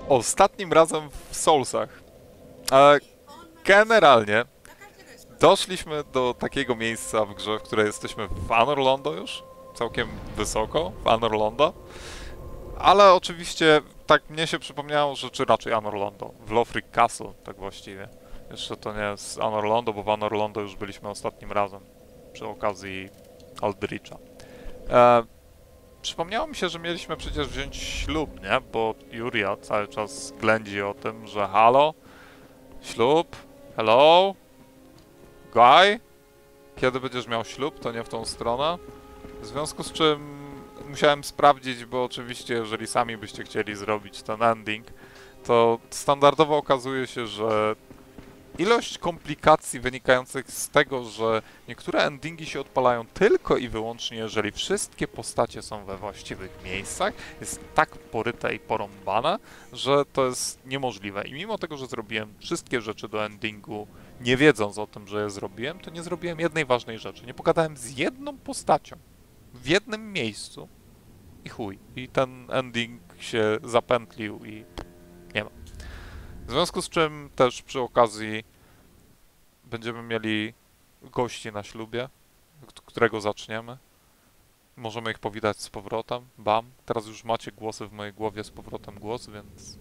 Ostatnim razem w Soulsach. Ale generalnie doszliśmy do takiego miejsca w grze, w której jesteśmy w Anor Londo już. Całkiem wysoko w Anor Londo. Ale oczywiście tak mnie się przypomniało, że czy raczej Anor Londo. W Lothric Castle, tak właściwie. Jeszcze to nie jest Anor Londo, bo w Anor Londo już byliśmy ostatnim razem. Przy okazji Aldricha. Przypomniało mi się, że mieliśmy przecież wziąć ślub, nie? Bo Juria cały czas ględzi o tym, że halo, ślub, hello, guy, kiedy będziesz miał ślub, to nie w tą stronę. W związku z czym musiałem sprawdzić, bo oczywiście jeżeli sami byście chcieli zrobić ten ending, to standardowo okazuje się, że ilość komplikacji wynikających z tego, że niektóre endingi się odpalają tylko i wyłącznie, jeżeli wszystkie postacie są we właściwych miejscach, jest tak poryte i porąbane, że to jest niemożliwe. I mimo tego, że zrobiłem wszystkie rzeczy do endingu, nie wiedząc o tym, że je zrobiłem, to nie zrobiłem jednej ważnej rzeczy. Nie pogadałem z jedną postacią w jednym miejscu i chuj. I ten ending się zapętlił i nie ma. W związku z czym też przy okazji będziemy mieli gości na ślubie, którego zaczniemy. Możemy ich powitać z powrotem. Bam. Teraz już macie głosy w mojej głowie, z powrotem głos, więc...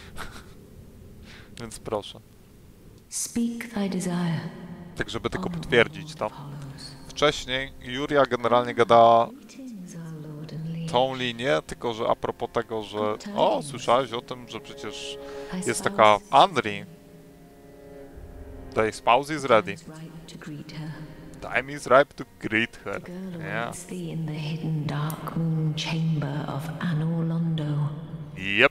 więc proszę. Tak, żeby tylko potwierdzić to. Wcześniej Juria generalnie gadała tą linię, tylko że a propos tego, że o, słyszałeś o tym, że przecież jest taka Anri. The spouse is ready. Time is ripe to greet her. Yeah. Yep.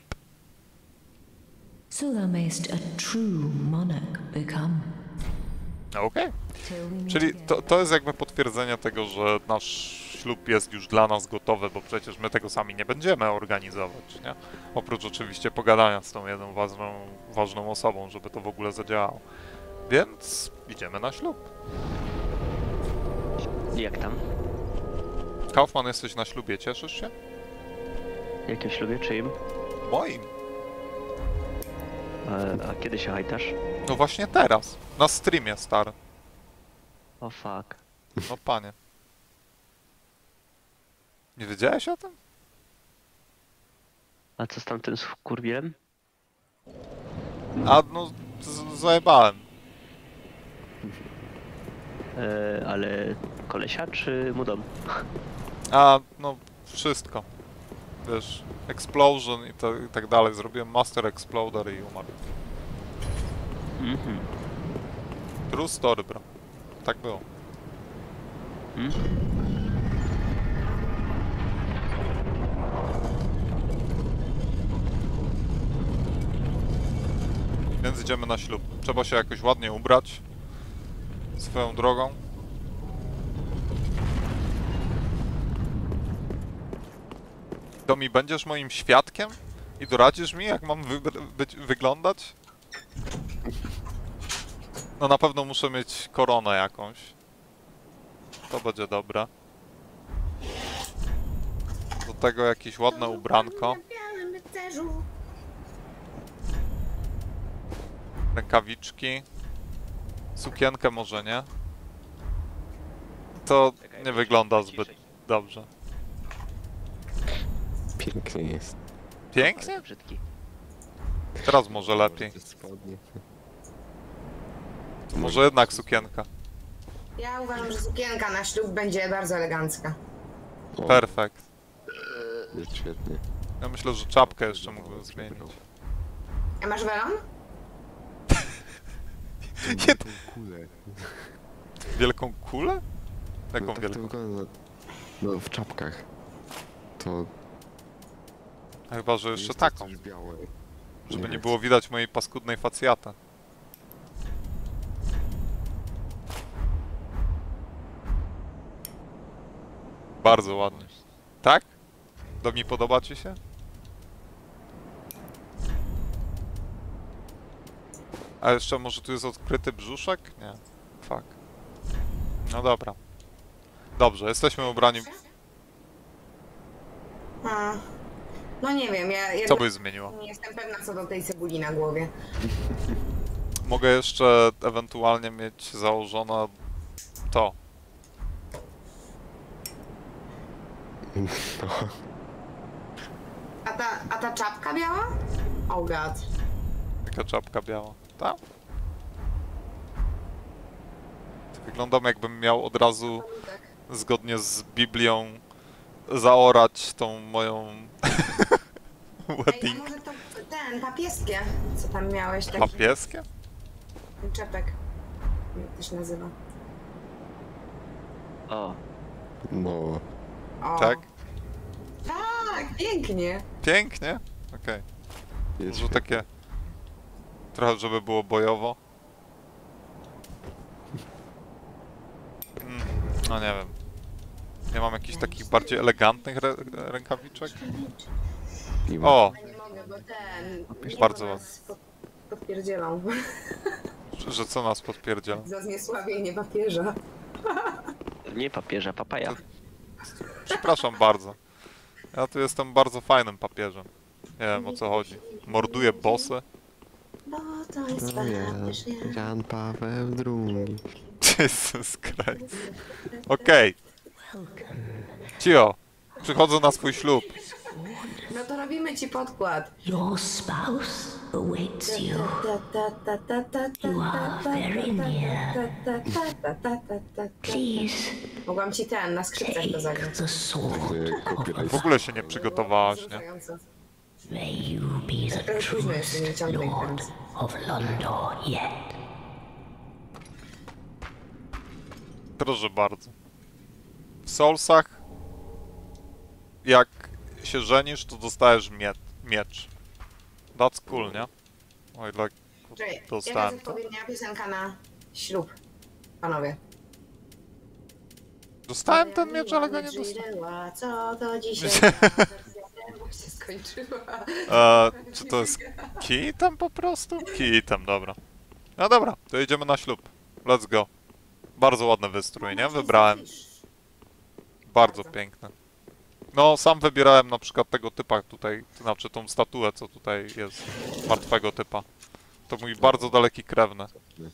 So thou mayst a true monarch become. Okej. Czyli to jest jakby potwierdzenie tego, że nasz ślub jest już dla nas gotowy, bo przecież my tego sami nie będziemy organizować, nie? Oprócz oczywiście pogadania z tą jedną ważną osobą, żeby to w ogóle zadziałało. Więc idziemy na ślub. Jak tam? Kaufman, jesteś na ślubie, cieszysz się? Jakim ślubie? Czyim? Moim. A kiedy się hajtasz? No właśnie teraz. Na streamie, stary. O fuck. No panie. Nie wiedziałeś o tym? A co z tamtym skurwielem? A no, zajebałem. Ale kolesia czy mu dom? A, no, wszystko. Wiesz, explosion i tak dalej. Zrobiłem Master Exploder i umarł. Mhm. True story, bro. Tak było. Więc idziemy na ślub. Trzeba się jakoś ładnie ubrać. Swoją drogą. Domi, będziesz moim świadkiem? I doradzisz mi, jak mam wyglądać? No na pewno muszę mieć koronę jakąś. To będzie dobre. Do tego jakieś ładne ubranko. Rękawiczki. Sukienkę może nie. To nie wygląda zbyt dobrze. Pięknie jest. Pięknie? Brzydki. Teraz może lepiej. Spodnie. To może jednak sukienka. Ja uważam, że sukienka na ślub będzie bardzo elegancka. O, Perfekt. jest świetnie. Ja myślę, że czapkę jeszcze mógłbym zmienić. A masz welon? Tą kulę. Wielką kulę? Jaką No tak to wielką? wygląda. No w czapkach. To Chyba, że jeszcze jest taką. coś białe. Żeby nie wiem. było widać mojej paskudnej facjaty. Bardzo ładnie. Tak? Domi, podoba ci się? A jeszcze może tu jest odkryty brzuszek? Nie. Fuck. No dobra. Dobrze, jesteśmy ubrani. A, No nie wiem, ja Co byś zmieniła? nie jestem pewna co do tej cebuli na głowie. Mogę jeszcze ewentualnie mieć założone to. A ta czapka biała? Oh god. Taka czapka biała. Tak? Wyglądam jakbym miał od razu, zgodnie z Biblią, zaorać tą moją Ej, a wedding. może to ten, papieskie, co tam miałeś taki? Papieskie? Czepek. Jak to się nazywa? O, No, O. Tak? Tak, pięknie. Pięknie? Okej. jest Może takie... Trochę, żeby było bojowo. No nie wiem. Nie mam jakichś takich bardziej elegantnych rękawiczek? nie ma. O! Nie mogę, bo ten... Bardzo nas podpierdzielą. Że co nas podpierdziela? Za zniesławienie papieża. nie papieża, papaja. Przepraszam bardzo. Ja tu jestem bardzo fajnym papieżem. Nie wiem o co chodzi. Morduję bossy. Bo to jest No papież, ja, Jan Paweł II. Jesus Christ. Okej. Cio. Przychodzę na swój ślub. No to robimy ci podkład. Your spouse awaits you. You are very near. Please Mogłam ci ten, na skrzypcach to take zagrać. the sword of W ogóle się nie przygotowałaś, nie? Wzruszająco. May you be the Późno jeszcze nie truest ciągnę ich lord teraz. of Londor yet. Proszę bardzo. W Soulsach, jak się żenisz, to dostajesz miecz. That's cool, nie? Oj, like, Czekaj, jaka jest dostałem to. odpowiednia piosenka na ślub, panowie? Dostałem ten miecz, ale go nie dostałem. Żyła, co to dzisiaj? Bo się skończyła. Czy to jest kitem po prostu? Kitem, dobra. No dobra, to idziemy na ślub. Let's go. Bardzo ładny wystrój, nie? Wybrałem. Bardzo piękny. No, sam wybierałem na przykład tego typa tutaj, to znaczy tą statuę, co tutaj jest, martwego typa. To mój bardzo daleki krewny.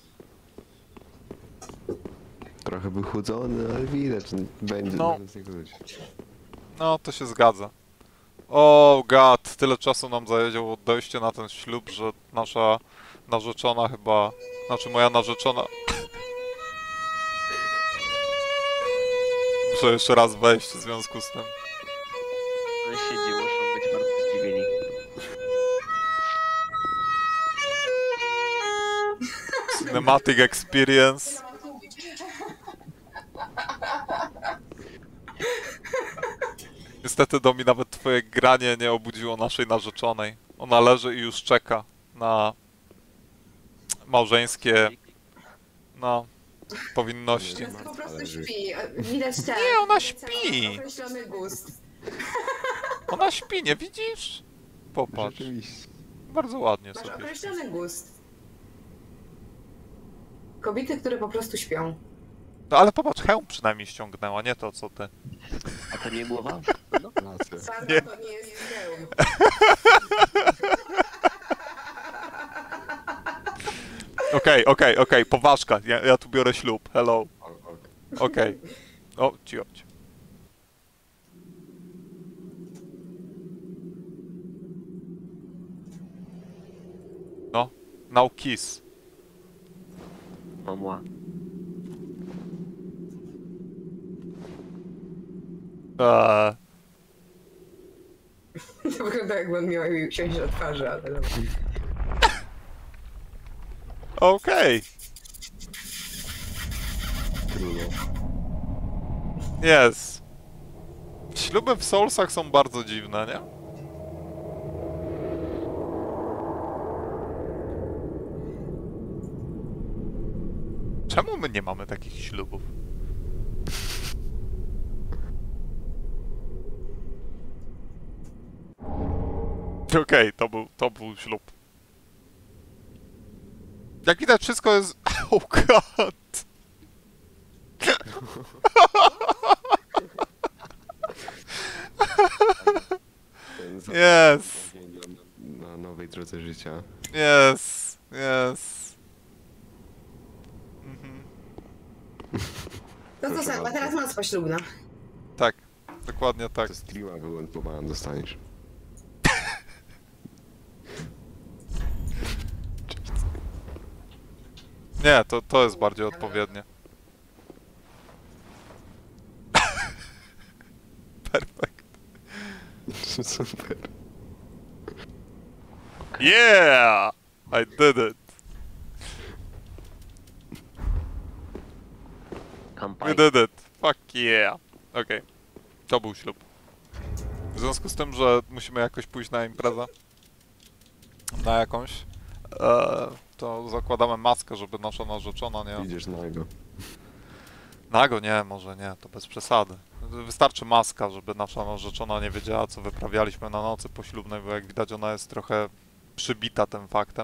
Trochę był chudzony, ale widać, że będzie No. z niego ludzi. No, to się zgadza. Oh god, tyle czasu nam zajęło dojście na ten ślub, że nasza narzeczona chyba... Znaczy moja narzeczona... Muszę jeszcze raz wejść w związku z tym. Sąsiedzi muszą być bardzo zdziwieni. Cinematic experience. Niestety, Domi, nawet twoje granie nie obudziło naszej narzeczonej. Ona leży i już czeka na małżeńskie, no, powinności. Jest po prostu śpi. Widać ten. Nie, ona śpi. Określony gust. Ona śpi, nie widzisz? Popatrz. Rzeczywiście. Bardzo ładnie Masz sobie śpi. określony gust. Kobiety, które po prostu śpią. No ale popatrz, hełm przynajmniej ściągnęła, nie to co ty. A to nie głowa? No. Racja. Sandra Nie. to nie jest hełm. Okej, poważka, ja tu biorę ślub, hello. Okej. O, cicho. No, now kiss. O mła. To wygląda jakby on miał jej siąść na twarzy, ale dobra. Okej. Trudno. Jest. Śluby w Soulsach są bardzo dziwne, nie? Czemu my nie mamy takich ślubów? Okej, to był ślub. Jak widać, wszystko jest... Oh god! Yes! Na nowej drodze życia. Yes! Yes! Mhm. No to samo, a teraz noc poślubna. Tak, dokładnie tak. To streama wyłączowałem dostaniesz. Nie, to jest bardziej odpowiednie. Perfekt. Super. Yeah! I did it! We Kampania. did it! Fuck yeah! Okej. To był ślub. W związku z tym, że musimy jakoś pójść na imprezę, na jakąś, to zakładamy maskę, żeby nasza narzeczona nie... Idziesz nago. Nago nie, może nie, to bez przesady. Wystarczy maska, żeby nasza narzeczona nie wiedziała, co wyprawialiśmy na nocy poślubnej, bo jak widać ona jest trochę przybita tym faktem.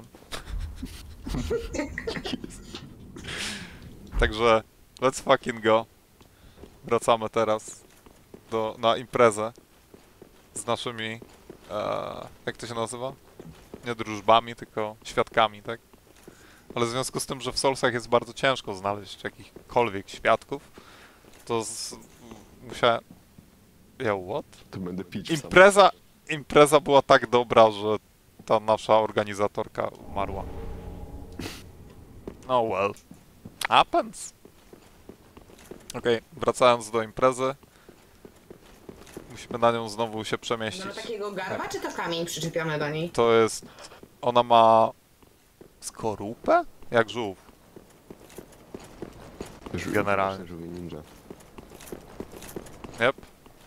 Także let's fucking go. Wracamy teraz na imprezę z naszymi, jak to się nazywa? Nie drużbami, tylko świadkami, tak? Ale w związku z tym, że w Soulsach jest bardzo ciężko znaleźć jakichkolwiek świadków, to musiałem... what? To będę pić Impreza była tak dobra, że ta nasza organizatorka umarła. No well. Happens. Okej, wracając do imprezy. Musimy na nią znowu się przemieścić. No takiego garba, czy to kamień przyczepiony do niej? To jest... Ona ma... skorupę? Jak żółw. Generalnie. Żółwie ninja. Yep.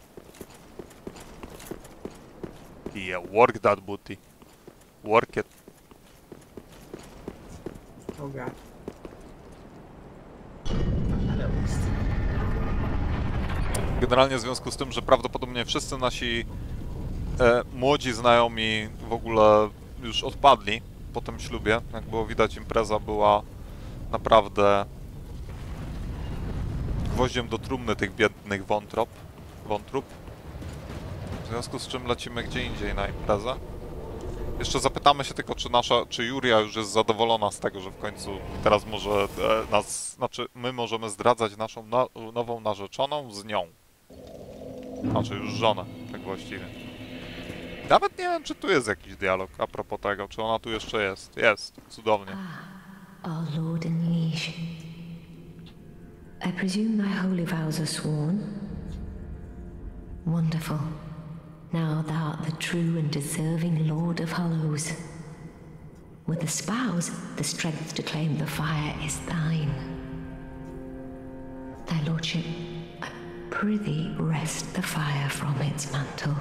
Yeah, work that booty. Work it. Oh god. Generalnie w związku z tym, że prawdopodobnie wszyscy nasi młodzi znajomi w ogóle już odpadli po tym ślubie. Jak było widać, impreza była naprawdę gwoździem do trumny tych biednych wątrób. W związku z czym lecimy gdzie indziej na imprezę. Jeszcze zapytamy się tylko, czy Julia już jest zadowolona z tego, że w końcu teraz może my możemy zdradzać naszą nową narzeczoną z nią. Znaczy już żonę, tak właściwie. Nawet nie wiem, czy tu jest jakiś dialog a propos tego, czy ona tu jeszcze jest. Jest, cudownie. Our lord and liege. I presume thy holy vows are sworn? Wonderful. Now thou art the true and deserving Lord of Hollows. With the spouse, the strength to claim the fire is thine. Thy lordship, I prithee wrest the fire from its mantle.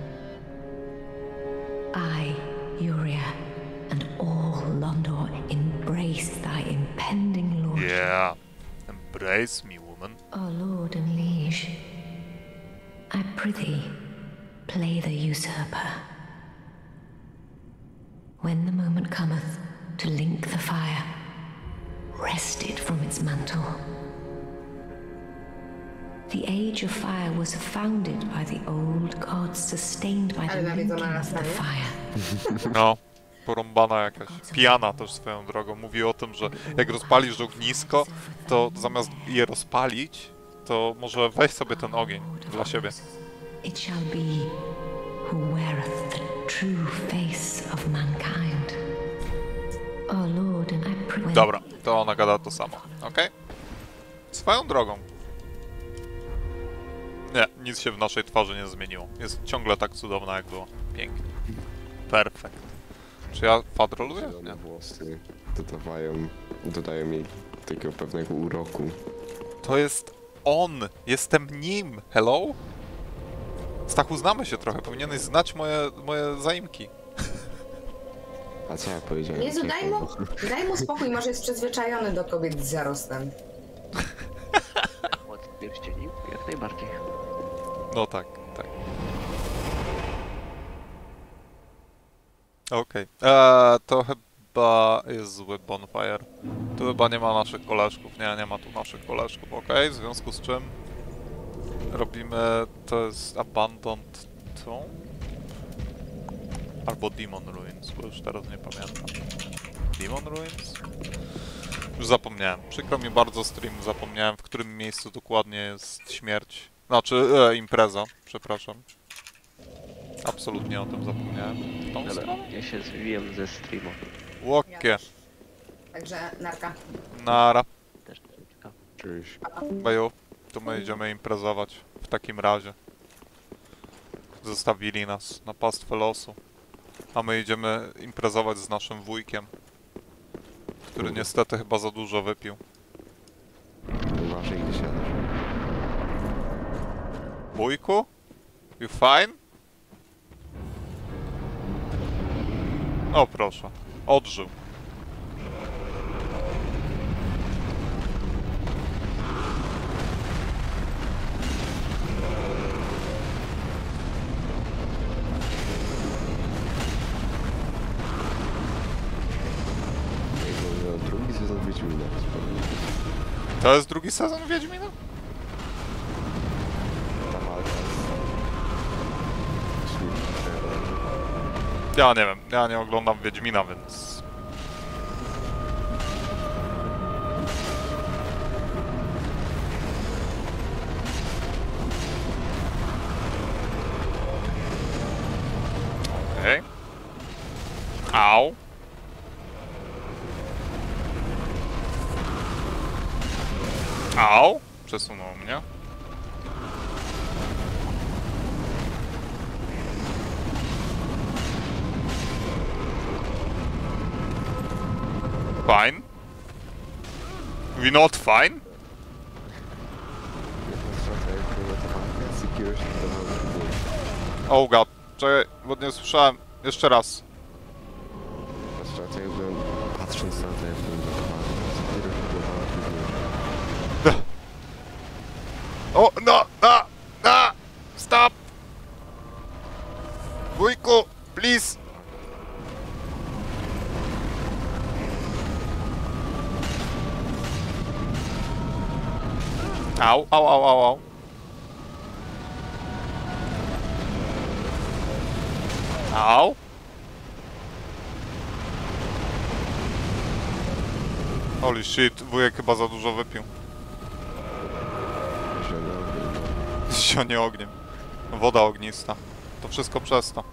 I, Uria, and all Londor embrace thy impending lordship. Yeah, embrace me, woman. Our lord and liege, I prithee, play the usurper. When the moment cometh to link the fire, wrest it from its mantle. The age of fire was founded by the old gods, sustained by the Ale linking nawiedzona of the rasa, nie? fire. No, porąbana jakaś. Pijana też swoją drogą. Mówi o tym, że jak rozpalisz ognisko, to zamiast je rozpalić, to może weź sobie ten ogień dla siebie. It shall be who weareth the true face of mankind. Our Lord and I pray. Dobra, to ona gada to samo, okej? Swoją drogą. Nie, nic się w naszej twarzy nie zmieniło. Jest ciągle tak cudowna, jak było. Pięknie. Perfekt. Czy ja fadroluję? Nie. Zielone włosy dodają jej takiego pewnego uroku. To jest on! Jestem nim! Hello? Stachu, znamy się trochę. Powinieneś znać moje zaimki. A co ja powiedziałem? Jezu, daj mu spokój, może jest przyzwyczajony do kobiet z zarostem. Od pierścieni? Jak najbardziej. No tak, tak. Okej. To chyba jest zły bonfire. Tu chyba nie ma naszych koleżków. Nie ma tu naszych koleżków, okej? W związku z czym robimy... To jest Abandoned Tomb? Albo Demon Ruins, bo już teraz nie pamiętam. Demon Ruins? Już zapomniałem. Przykro mi bardzo stream, zapomniałem w którym miejscu dokładnie jest śmierć. Znaczy, impreza, przepraszam. Absolutnie o tym zapomniałem. W tą Dobra, stronę? ja się zwijam ze streamu. Łokie. Także narka. Nara. Też to ciekawe. Cześć. Baju, to my idziemy imprezować. W takim razie. Zostawili nas na pastwę losu. A my idziemy imprezować z naszym wujkiem. Który niestety chyba za dużo wypił. Uważaj, gdzie siadasz. Wujku? You fine? O proszę. Odżył. Jakby drugi sezon Wiedźmina. To jest drugi sezon Wiedźmina? Ta walka z Schmidt-Ferrem. Ja nie wiem. Ja nie oglądam Wiedźmina, więc... Okej. Au. Au. Przesunął mnie. Fine. We not fine? Jedna strata jak była ta walka z jakiegoś to Oh god. Czekaj, bo nie słyszałem. Jeszcze raz. jedna strata jak byłem patrząc na to jak byłem z jakiegoś próbowała O, no, no, stop! Wujku, please! Au, au, au, au, au. Au. Holy shit, wujek chyba za dużo wypił. Zionie ogniem. Woda ognista. To wszystko przez to.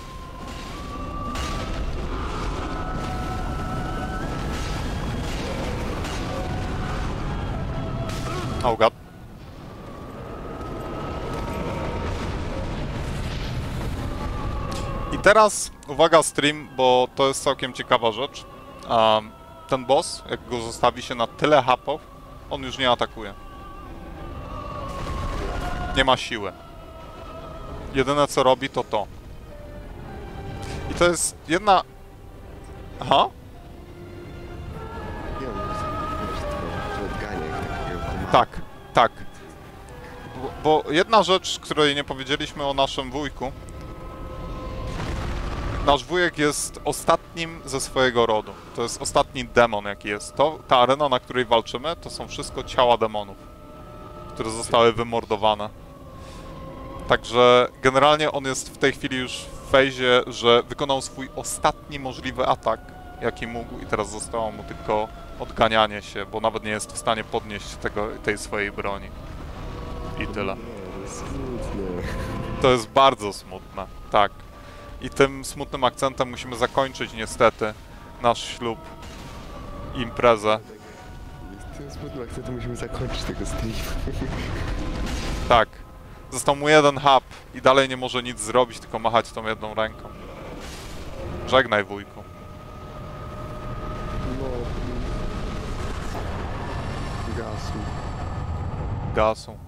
Oh god. I teraz uwaga stream, bo to jest całkiem ciekawa rzecz. Ten boss, jak go zostawi się na tyle hapów, on już nie atakuje. Nie ma siły. Jedyne co robi to to. I to jest jedna... Aha? Nie wiem, wiesz, tylko odganie takiego. Tak, tak. Bo jedna rzecz, której nie powiedzieliśmy o naszym wujku. Nasz wujek jest ostatnim ze swojego rodu. To jest ostatni demon, jaki jest. Ta arena, na której walczymy, to są wszystko ciała demonów, które zostały wymordowane. Także generalnie on jest w tej chwili już w fejzie, że wykonał swój ostatni możliwy atak, jaki mógł i teraz zostało mu tylko odganianie się, bo nawet nie jest w stanie podnieść tej swojej broni. I tyle. To jest bardzo smutne, tak. I tym smutnym akcentem musimy zakończyć niestety nasz ślub i imprezę. Z tym smutnym akcentem musimy zakończyć tego streama. Tak. Został mu jeden hub i dalej nie może nic zrobić, tylko machać tą jedną ręką. Żegnaj, wujku. No. Gasu. Gasu.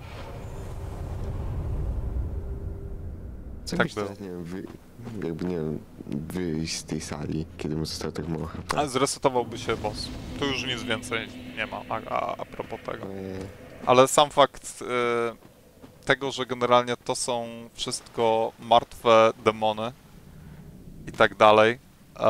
Co Tak myślę, było. nie wiem, jakby nie wiem, wyjść z tej sali, kiedy mu zostało tak mało HP. Ale zresetowałby się boss. Tu już nic więcej nie ma, a propos tego. Eee, Ale sam fakt tego, że generalnie to są wszystko martwe demony i tak dalej.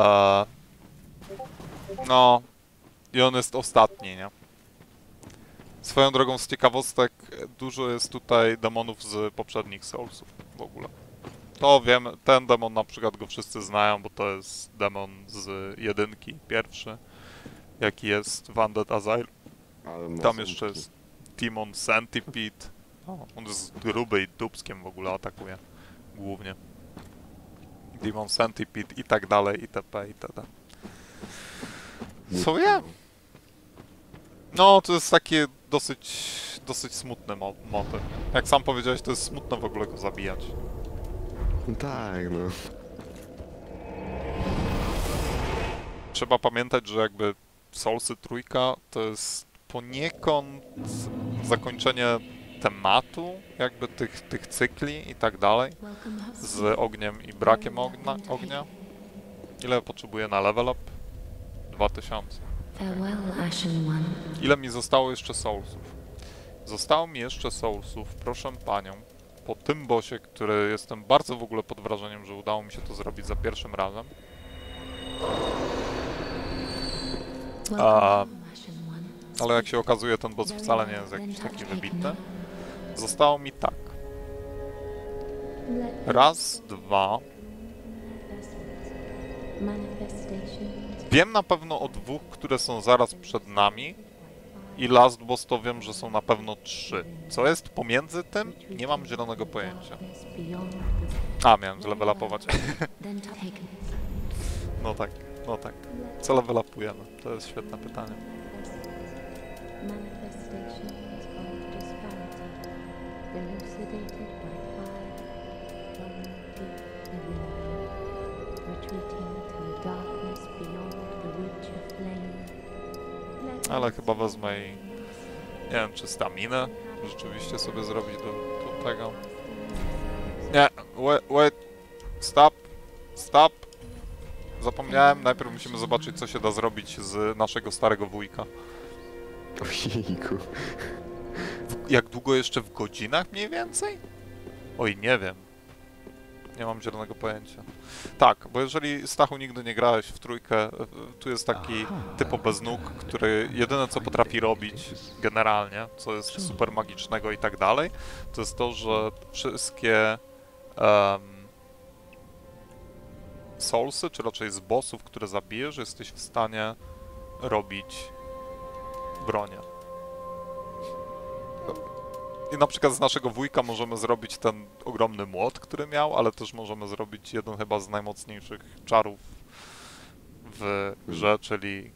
No, i on jest ostatni, nie? Swoją drogą z ciekawostek, dużo jest tutaj demonów z poprzednich Soulsów w ogóle. To wiem, ten demon na przykład go wszyscy znają, bo to jest demon z 1, pierwszy, jaki jest w Undead Asylum. Ale ma Tam ząbki. jeszcze jest Demon Centipede. O, on jest gruby i dupskiem w ogóle atakuje. Głównie. Demon Centipede i tak dalej, itp. itd. Co ja? No, to jest takie dosyć smutny motyw. Jak sam powiedziałeś, to jest smutne w ogóle go zabijać. Tak, no. Trzeba pamiętać, że jakby Soulsy trójka to jest poniekąd zakończenie tematu, jakby tych cykli i tak dalej, z ogniem i brakiem ognia. Ile potrzebuję na level up? 2000. Farewell, Ashen One. Ile mi zostało jeszcze Soulsów? Zostało mi jeszcze Soulsów, proszę panią, po tym bossie, który jestem bardzo w ogóle pod wrażeniem, że udało mi się to zrobić za pierwszym razem. Ale jak się okazuje, ten boss wcale nie jest jakiś taki wybitny. Zostało mi tak. Raz, dwa. Wiem na pewno o 2, które są zaraz przed nami. I last boss to wiem, że są na pewno 3. Co jest pomiędzy tym? Nie mam zielonego pojęcia. A, miałem zlevel upować. No tak, no tak. Co level upujemy? To jest świetne pytanie. Ale chyba wezmę i... Nie wiem, czy staminę rzeczywiście sobie zrobić do tego. Nie, wait, stop. Zapomniałem, najpierw musimy zobaczyć, co się da zrobić z naszego starego wujka. Ojejku. Jak długo jeszcze w godzinach mniej więcej? Oj, nie wiem. Nie mam zielonego pojęcia. Tak, bo jeżeli, Stachu, nigdy nie grałeś w trójkę, tu jest taki typo bez nóg, który jedyne co potrafi robić generalnie, co jest super magicznego i tak dalej, to jest to, że wszystkie soulsy, czy raczej z bossów, które zabijesz, jesteś w stanie robić bronię. I na przykład z naszego wujka możemy zrobić ten ogromny młot, który miał, ale też możemy zrobić jeden chyba z najmocniejszych czarów w grze, czyli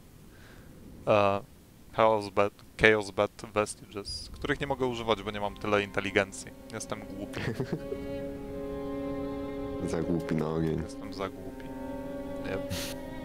Chaos Bat Vestiges, których nie mogę używać, bo nie mam tyle inteligencji. Jestem głupi. Za głupi na ogień. Jestem za głupi. Yep.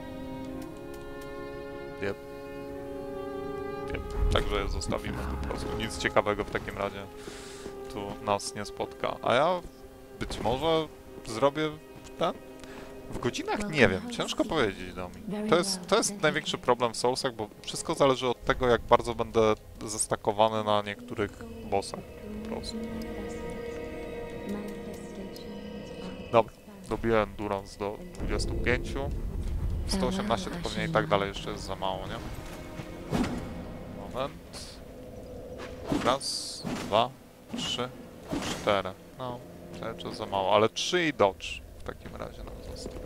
Także je zostawimy po prostu. Nic ciekawego w takim razie tu nas nie spotka. A ja być może zrobię ten? W godzinach nie wiem, ciężko powiedzieć do mnie. To jest największy problem w Soulsach, bo wszystko zależy od tego, jak bardzo będę zestakowany na niektórych bossach po prostu. Dobra, dobiłem Endurance do 25. 118 to pewnie i tak dalej jeszcze jest za mało, nie? Moment. Raz, dwa, 3, 4. No, cały czas za mało, ale 3 i dodge w takim razie nam zostało.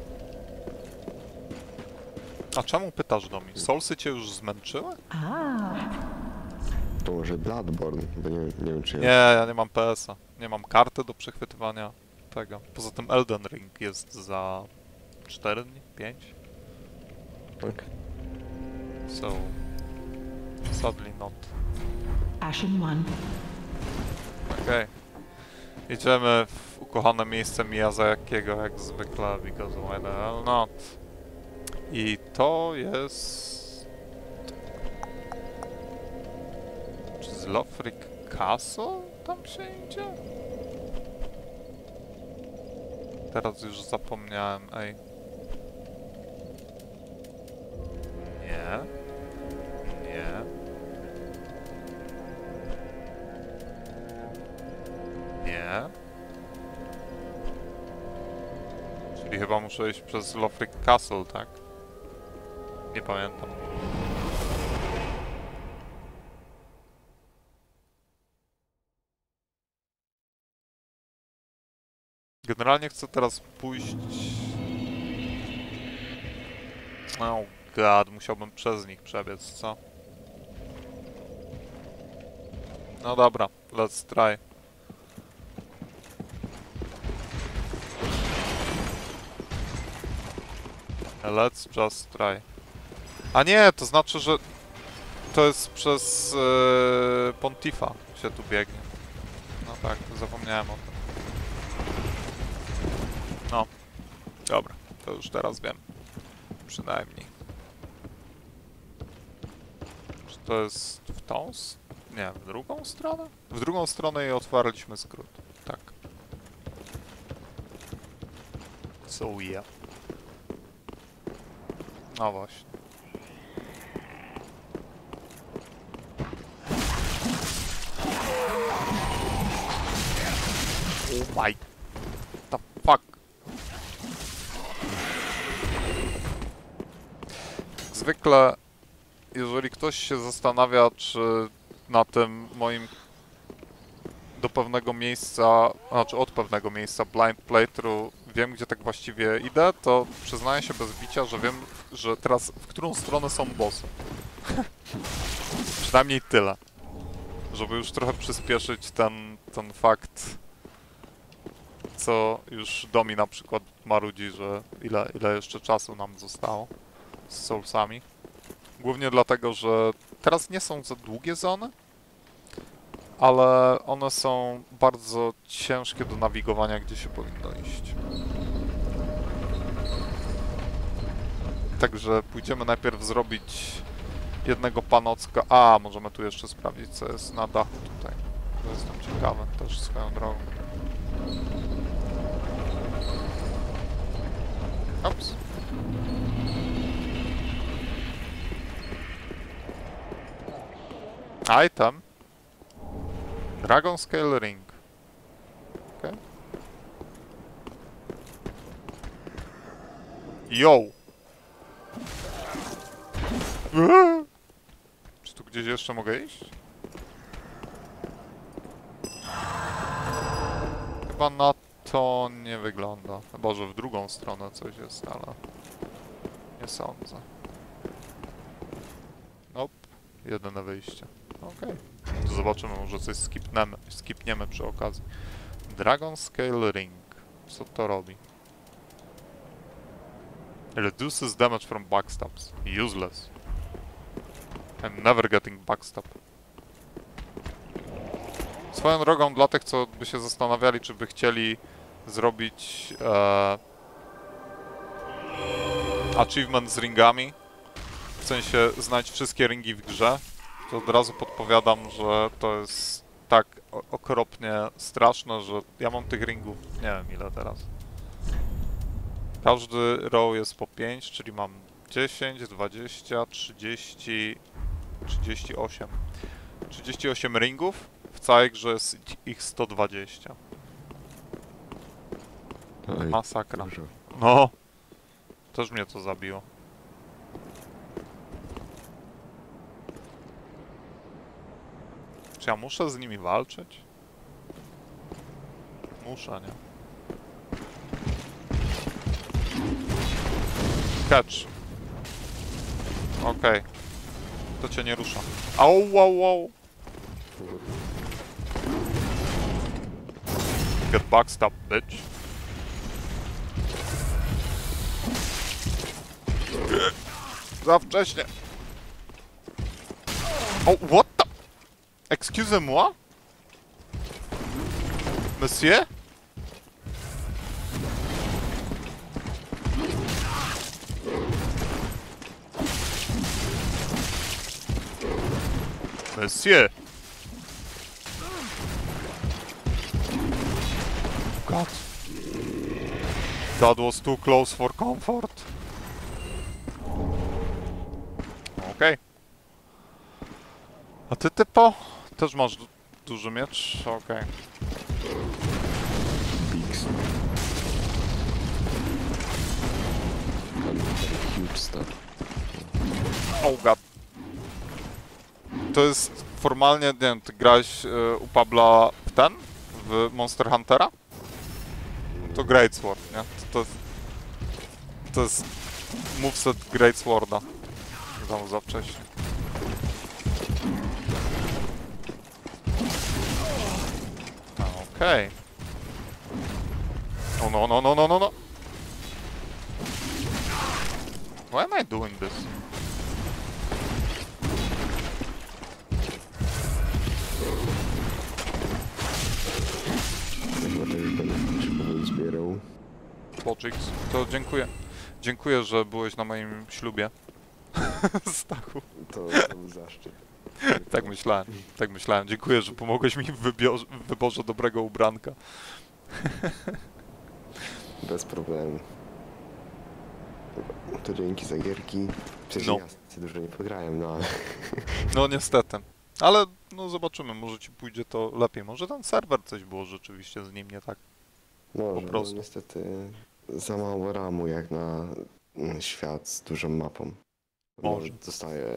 A czemu pytasz do mnie? Soulsy cię już zmęczyły? To może Bloodborne, bo nie wiem czy Nie, ja nie mam PS-a. Nie mam karty do przechwytywania tego. Poza tym Elden Ring jest za 4 dni? 5? Okay. So... sadly not. Ashen One. Okej. Idziemy w ukochane miejsce Miyazakiego jak zwykle, because why the hell not. I to jest... Czy z Lothric Castle tam się idzie? Teraz już zapomniałem, ej. Nie. Nie. Nie. Czyli chyba muszę iść przez Lothric Castle, tak? Nie pamiętam. Generalnie chcę teraz pójść... Oh god, musiałbym przez nich przebiec, co? No dobra, let's try. Let's just try. A nie, to znaczy, że to jest przez Pontifa się tu biegnie. No tak, zapomniałem o tym. No, dobra, to już teraz wiem. Przynajmniej. Czy to jest w tą nie, w drugą stronę? W drugą stronę i otwarliśmy skrót. Tak. So yeah. No właśnie. Oh my... the fuck? Zwykle, jeżeli ktoś się zastanawia, czy na tym moim do pewnego miejsca, znaczy od pewnego miejsca blind playthrough wiem, gdzie tak właściwie idę, to przyznaję się bez bicia, że wiem, że teraz w którą stronę są bossy. Przynajmniej tyle. Żeby już trochę przyspieszyć ten fakt, co już Domi na przykład marudzi, że ile jeszcze czasu nam zostało z Soulsami. Głównie dlatego, że teraz nie są za długie zony, ale one są bardzo ciężkie do nawigowania, gdzie się powinno iść. Także pójdziemy najpierw zrobić jednego panocka. A, możemy tu jeszcze sprawdzić, co jest na dachu tutaj. To jestem ciekawy też swoją drogą. Ups. Item. Dragon Scale Ring. Okay. Yo! Czy tu gdzieś jeszcze mogę iść? Chyba na to nie wygląda. Chyba, że w drugą stronę coś jest, ale nie sądzę. Nope. Jedyne wyjście. Okej. To zobaczymy, może coś skipniemy przy okazji. Dragon Scale Ring. Co to robi? Reduces damage from backstabs. Useless. I'm never getting backstab. Swoją drogą dla tych, co by się zastanawiali, czy by chcieli zrobić achievement z ringami, w sensie znać wszystkie ringi w grze, to od razu podpowiadam, że to jest tak okropnie straszne, że ja mam tych ringów, nie wiem ile teraz. Każdy row jest po 5, czyli mam 10, 20, 30, 38. 38 ringów, w całej grze jest ich 120. Oj, Masakra. dużo. No, też mnie to zabiło. Czy ja muszę z nimi walczyć? Muszę, nie? Catch. Okej. To cię nie rusza. Au, au, au. Get backstab, bitch. Za wcześnie. Oh, what the... Excusez-moi? Monsieur? Monsieur? God. That was too close for comfort. Okej. A ty, typo? Też masz duży miecz? Okej. Big huge stuff. Oh god. To jest formalnie, nie wiem, ty grałeś u Pabla w ten? W Monster Huntera? To Greatsword, nie? To jest moveset Greatsworda. Znowu za wcześnie. Okej. Oh no, no, no, no, no, no. Why am I doing this? Może już będę się powoli zbierał. Logix, to dziękuję. Dziękuję, że byłeś na moim ślubie. Stachu. To był zaszczyt. Tak myślałem, tak myślałem. Dziękuję, że pomogłeś mi w wyborze dobrego ubranka. Bez problemu. To dzięki za gierki. Przecież No. ja dużo nie pograłem, no ale... No niestety. Ale no zobaczymy, może ci pójdzie to lepiej. Może ten serwer coś było rzeczywiście z nim nie tak. Może, Po prostu. no niestety za mało ramu jak na świat z dużą mapą. Może. Dostaję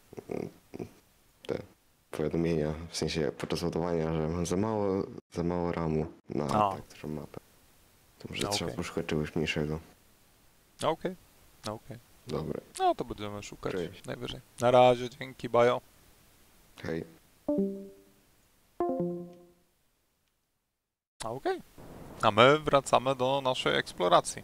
te powiadomienia, w sensie podczas ładowania, że mam za mało ramu na tak dużą mapę. To może trzeba poszukać czegoś mniejszego. Okej. Okej. Dobra, No to będziemy szukać Cześć. najwyżej. Na razie, dzięki, bajo. hej. Okej. A my wracamy do naszej eksploracji.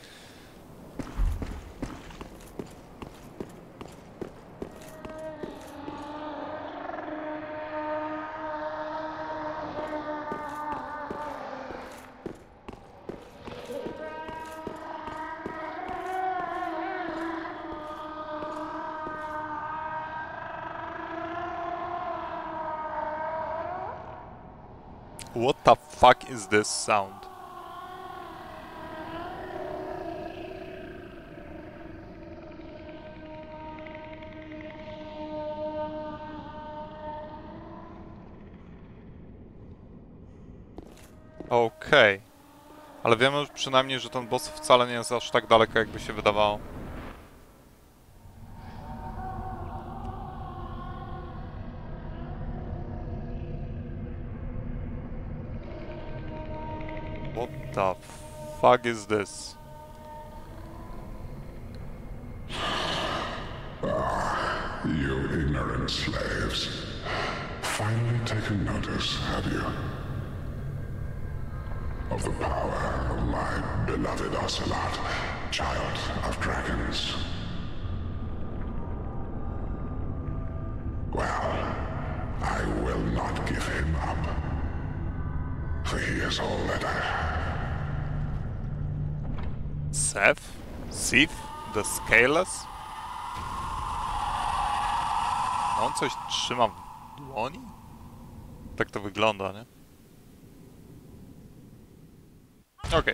What the fuck is this sound? Okej. Ale wiemy już przynajmniej, że ten boss wcale nie jest aż tak daleko, jakby się wydawało. What the fuck is this? You ignorant slaves. Finally taken notice, have you? Of the power of my beloved Ocelot, child of dragons. Well, I will not give him up. For he is all that I have. Seth? Sith? The Scaleless? On coś trzyma w dłoni? Tak to wygląda, nie? Okej.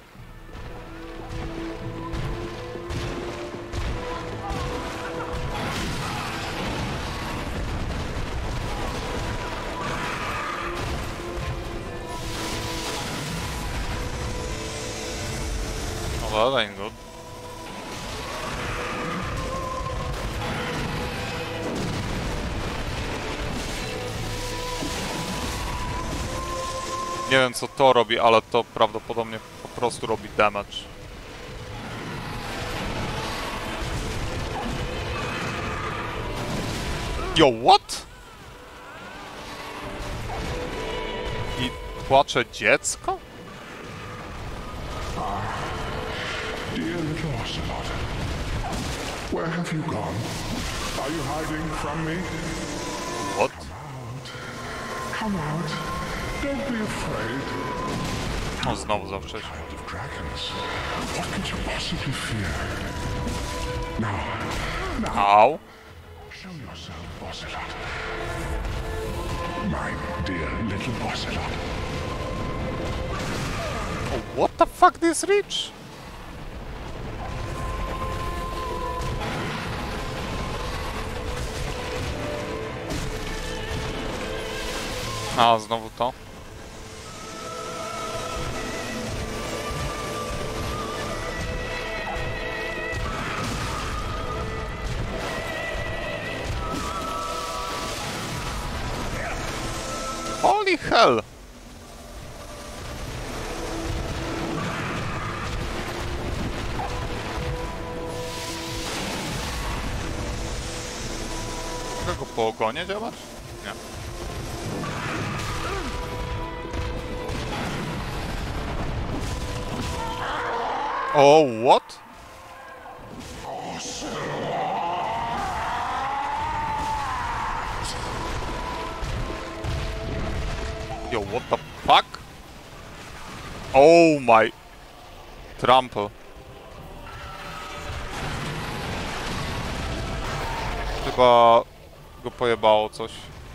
Oh, that ain't good. Nie wiem co to robi, ale to prawdopodobnie po prostu robi damage. Yo, what? I płacze dziecko? Dear little Ocelot, where have you gone? Are you hiding from me? What? Come out. Don't be afraid. No znowu za wcześnie. Child of dragons. What could you possibly fear? Now, Ow. show yourself, Ocelot. My dear little Ocelot. Oh, what the fuck this reach? A, znowu to. Holy hell! mogę go po ogonie działać? Nie. O, what? Yo, what the fuck? Oh my... Trample. Chyba go pojebało coś.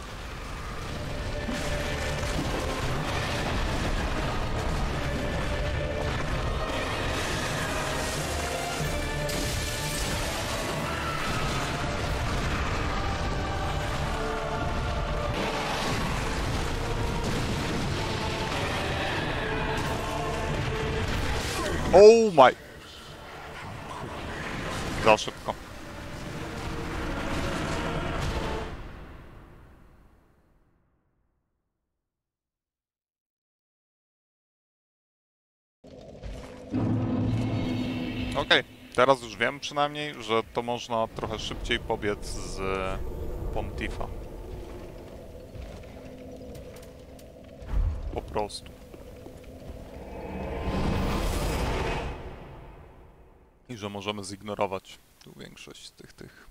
Oh my... Za szybko. Okej, teraz już wiem przynajmniej, że to można trochę szybciej pobiec z Pontifa. Po prostu. I że możemy zignorować tu większość z tych.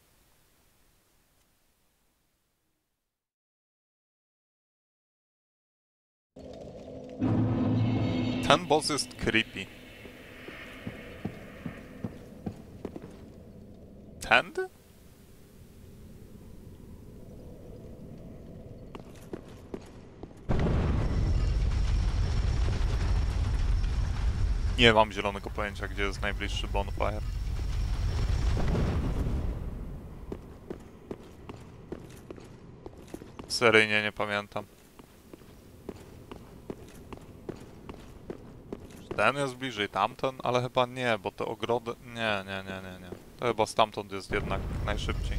Ten boss jest creepy. Tędy? Nie mam zielonego pojęcia, gdzie jest najbliższy bonfire. Seryjnie nie pamiętam. Ten jest bliżej, tamten, ale chyba nie, bo te ogrody... Nie. To chyba stamtąd jest jednak najszybciej.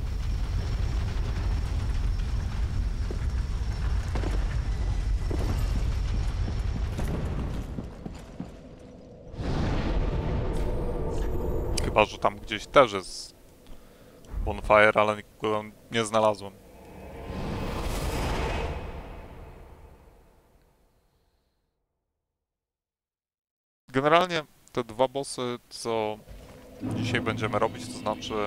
Chyba, że tam gdzieś też jest bonfire, ale go nie znalazłem. Generalnie te dwa bossy, co dzisiaj będziemy robić, to znaczy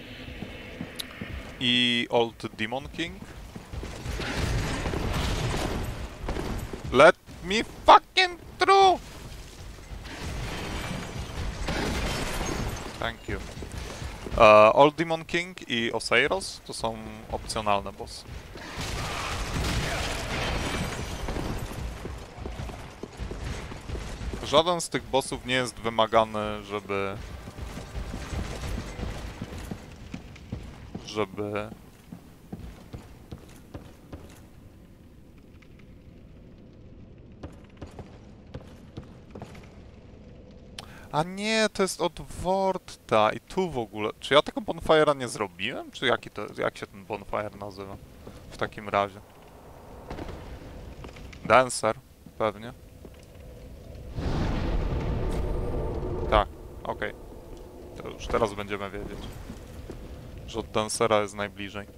i Old Demon King. Let me fucking through! Thank you. Old Demon King i Oseiros to są opcjonalne bossy. Żaden z tych bossów nie jest wymagany, żeby A nie, to jest od Worta i tu w ogóle... Czy ja tego bonfire'a nie zrobiłem? Czy jak się ten bonfire nazywa? W takim razie. Dancer, pewnie. Tak, okej. To już teraz będziemy wiedzieć, że od Dancera jest najbliżej.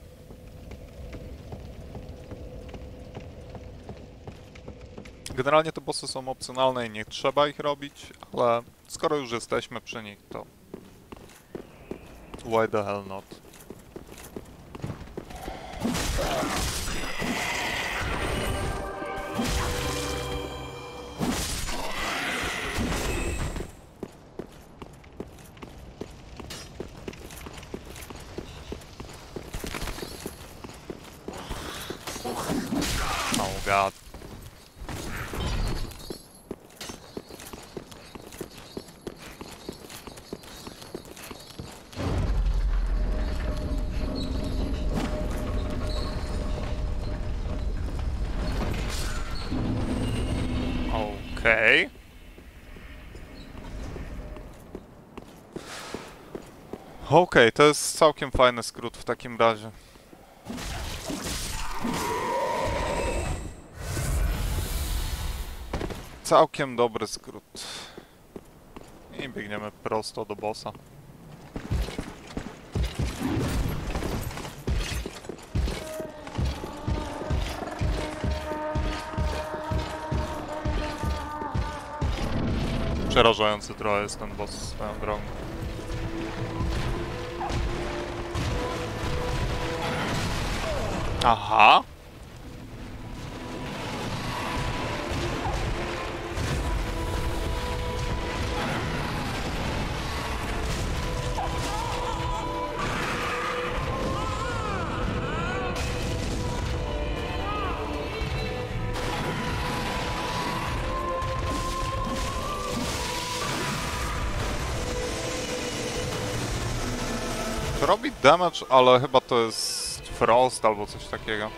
Generalnie te bossy są opcjonalne i nie trzeba ich robić, ale skoro już jesteśmy przy nich, to why the hell not? Oh god. Okej. Okej, to jest całkiem fajny skrót w takim razie. Całkiem dobry skrót. I biegniemy prosto do bossa. Przerażający trochę jest ten boss swoją drogą. Aha! Robi damage, ale chyba to jest frost albo coś takiego.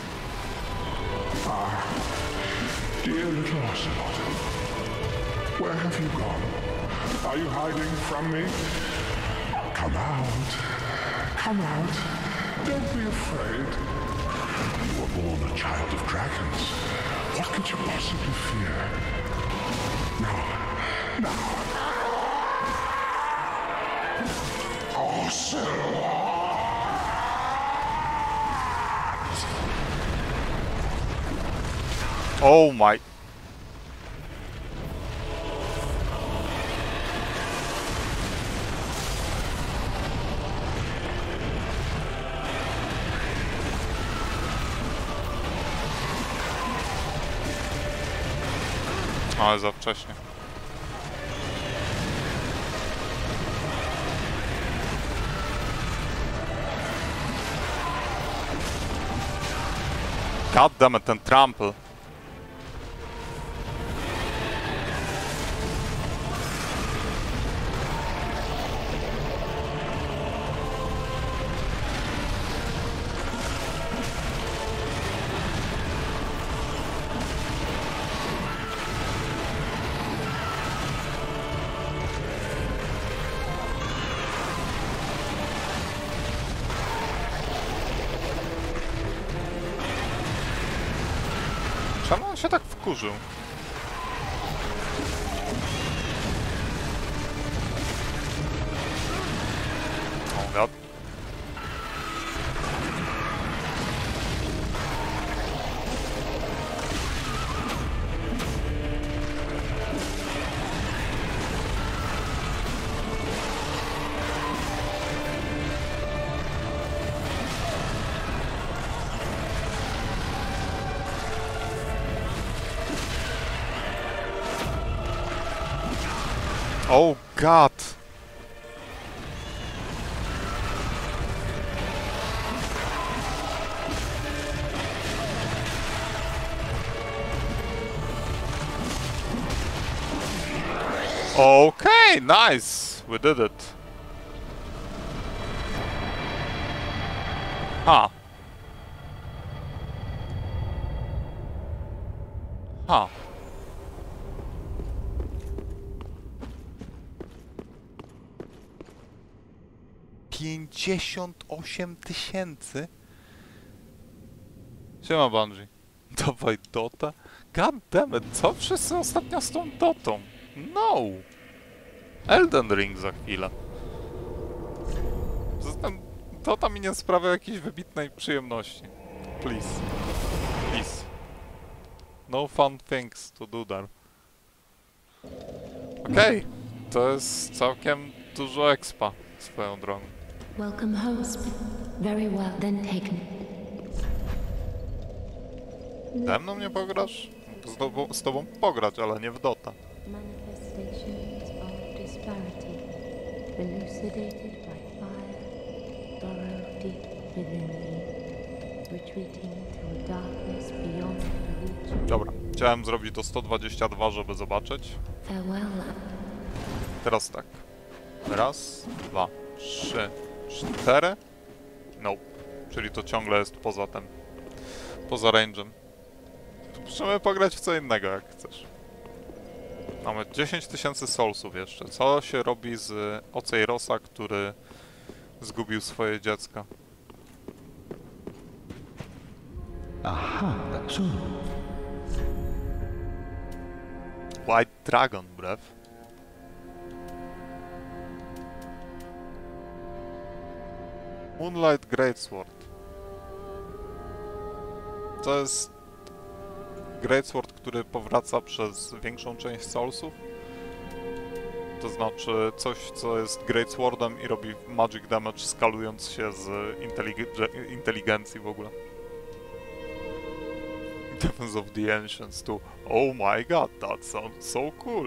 Dear little Ocelot, where have you gone? Are you hiding from me? Come out. Come out. Don't be afraid. You were born a child of dragons. What could you possibly fear? Now. Ocelot! Oh my... Ale za wcześnie. Goddammit, ten trample. Czemu on się tak wkurzył? Oh god. Oh god! Okay, nice! We did it. Huh. Huh. $58,000? Siema Bungie. Dawaj Dota? God damn it, co wszyscy ostatnio z tą Dotą? No! Elden Ring za chwilę. Zatem Dota mi nie sprawia jakiejś wybitnej przyjemności. Please. Please. No fun things to do there. Okej. To jest całkiem dużo expa swoją drogą. Welcome host. Very well then taken. Ze mną nie pograsz? Z tobą pograć, ale nie w Dota. Manifestations of disparity, elucidated by fire, burrow deep within me, retreating to a darkness beyond the reach. Dobra, chciałem zrobić to 122, żeby zobaczyć. Farewell. Teraz tak. Raz, dwa, trzy, cztery. No, czyli to ciągle jest poza tym. Poza range'em. Możemy pograć w co innego, jak chcesz. Mamy 10 000 soulsów jeszcze. Co się robi z Oceirosa, który zgubił swoje dziecko? Aha, so. White Dragon Breath. Moonlight Greatsword. To jest Greatsword, który powraca przez większą część soulsów. To znaczy coś, co jest Greatswordem i robi magic damage, skalując się z inteligencji w ogóle. Defense of the Ancients tu. Oh my god, that sounds so cool.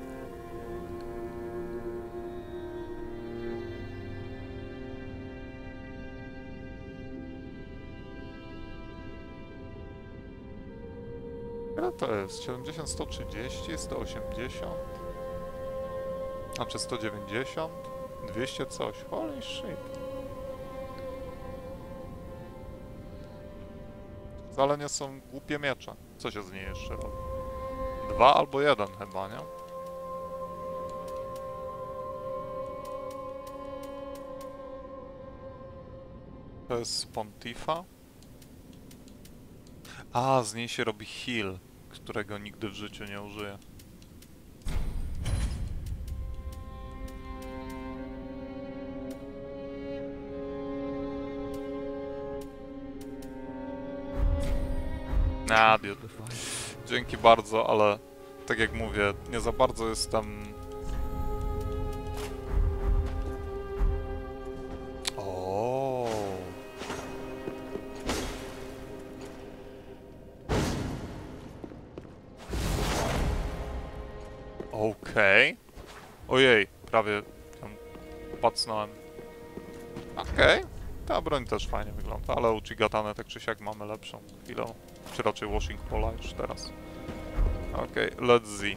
Ile to jest? 70, 130, 180? Znaczy 190? 200 coś? Holy shit. Wcale nie są głupie miecze. Co się z niej jeszcze robi? 2 albo 1 chyba, nie? To jest Pontifa. A, z niej się robi heal, którego nigdy w życiu nie użyję. Dude. Dzięki bardzo, ale tak jak mówię, nie za bardzo jestem... O. Okej. Ojej, prawie tam pacnąłem. Okej. Ta broń też fajnie wygląda, ale Uchigatane tak czy siak mamy lepszą chwilą. Czy raczej Washing Pola już teraz. Okej, let's see.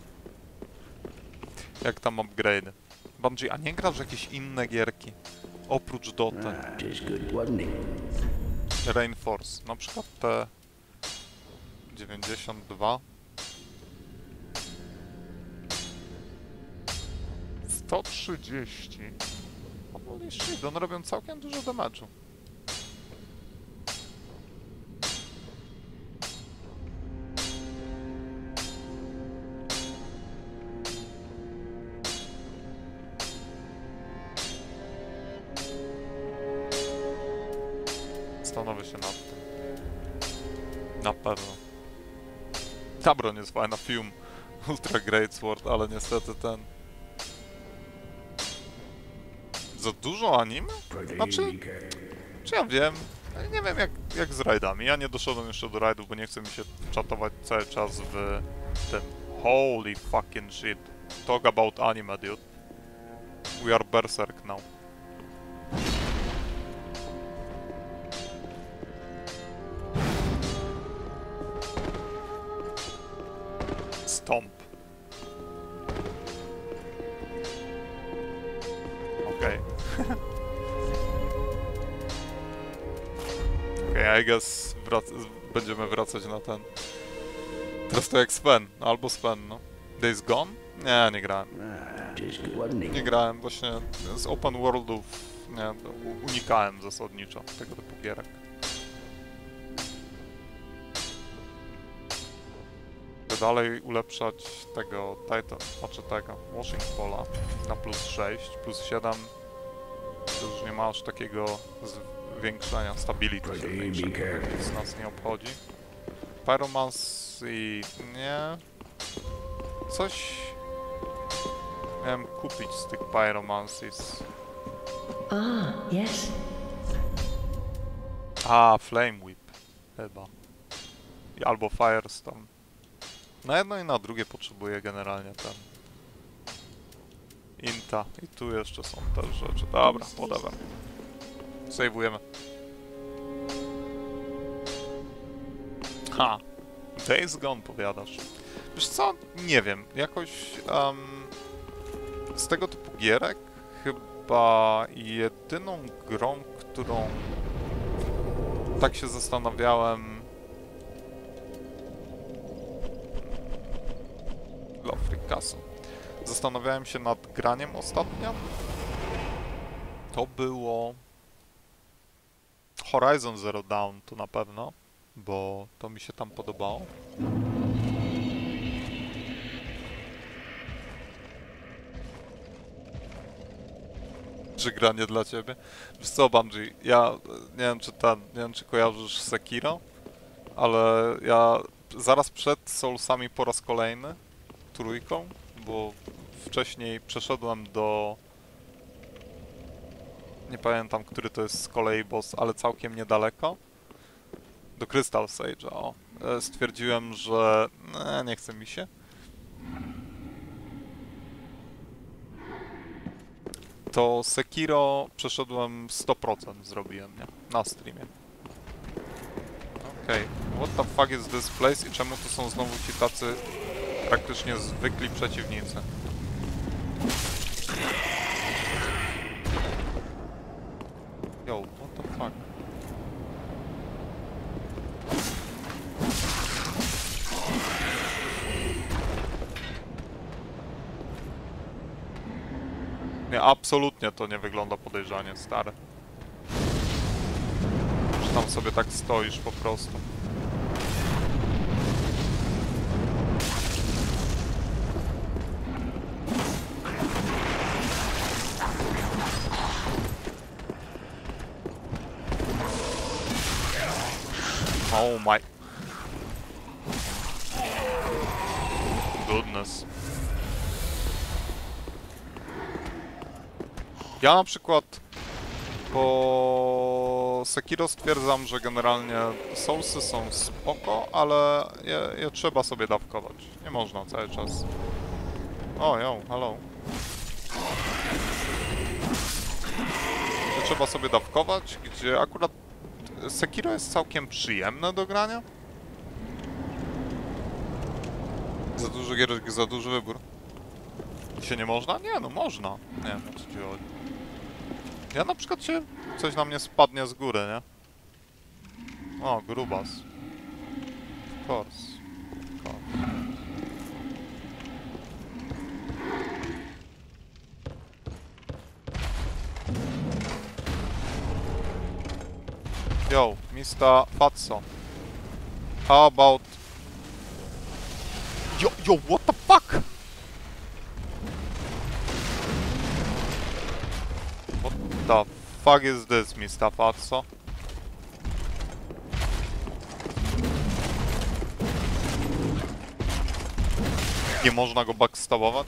Jak tam upgrade? Bungie, a nie grasz w jakieś inne gierki? Oprócz Dota. Rainforce, na przykład te 92. 130. Holy shit, one robią całkiem dużo damage'u. Zastanowię się nad tym. Na pewno. Ta broń jest fajna, Fume. Ultra Great Sword, ale niestety ten... Za dużo anime? Znaczy... Czy ja wiem? Nie wiem jak z rajdami. Ja nie doszedłem jeszcze do rajdów, bo nie chcę mi się czatować cały czas w tym... Holy fucking shit. Talk about anime, dude. We are berserk now. Stomp. Okej. Okej, I guess będziemy wracać na ten. Teraz to jak Sven, albo Sven, no. Days Gone? Nie, nie grałem. Nie grałem, właśnie z open worldów, nie, unikałem zasadniczo tego typu gierek. Dalej ulepszać tego Titan, znaczy tego Washing Pola na plus 6, plus 7 to już nie ma aż takiego zwiększenia, stability się zwiększa, nic nas nie obchodzi. Pyromancy nie... Coś miałem kupić z tych Pyromancies. Yes. A, Flame Whip chyba. Albo Firestone. Na jedno i na drugie potrzebuję generalnie ten Inta. I tu jeszcze są te rzeczy. Dobra, whatever. Save'ujemy. Ha! Days Gone powiadasz. Wiesz co? Nie wiem. Jakoś z tego typu gierek chyba jedyną grą, którą tak się zastanawiałem Lothric Castle. Zastanawiałem się nad graniem ostatnio. To było Horizon Zero Dawn, to na pewno, bo to mi się tam podobało. Że gra nie dla ciebie. Wiesz co, Bungie, ja nie wiem czy kojarzysz Sekiro, ale ja zaraz przed Soulsami po raz kolejny, trójką, bo wcześniej przeszedłem do... Nie pamiętam, który to jest z kolei boss, ale całkiem niedaleko. Do Crystal Sage'a, o. Stwierdziłem, że nie chce mi się. To Sekiro przeszedłem 100%, zrobiłem, nie? Na streamie. Okej, what the fuck is this place i czemu to są znowu ci tacy praktycznie zwykli przeciwnicy? Yo, what the fuck? Nie, absolutnie to nie wygląda podejrzanie, stary. Że tam sobie tak stoisz po prostu. Oh my... Goodness. Ja na przykład po Sekiro stwierdzam, że generalnie Soulsy są spoko, ale je trzeba sobie dawkować. Nie można cały czas. O, yo, hello. Je trzeba sobie dawkować, gdzie akurat Sekiro jest całkiem przyjemne do grania. Za dużo gierek, za duży wybór. Się nie można? Nie, no można. Nie wiem, o co ci chodzi. Ja na przykład się... coś na mnie spadnie z góry, nie? O, grubas. Of course. Of course. Yo, Mr. Fatso. How about... Yo, what the fuck? What the fuck is this, Mr. Fatso? Nie można go backstabować?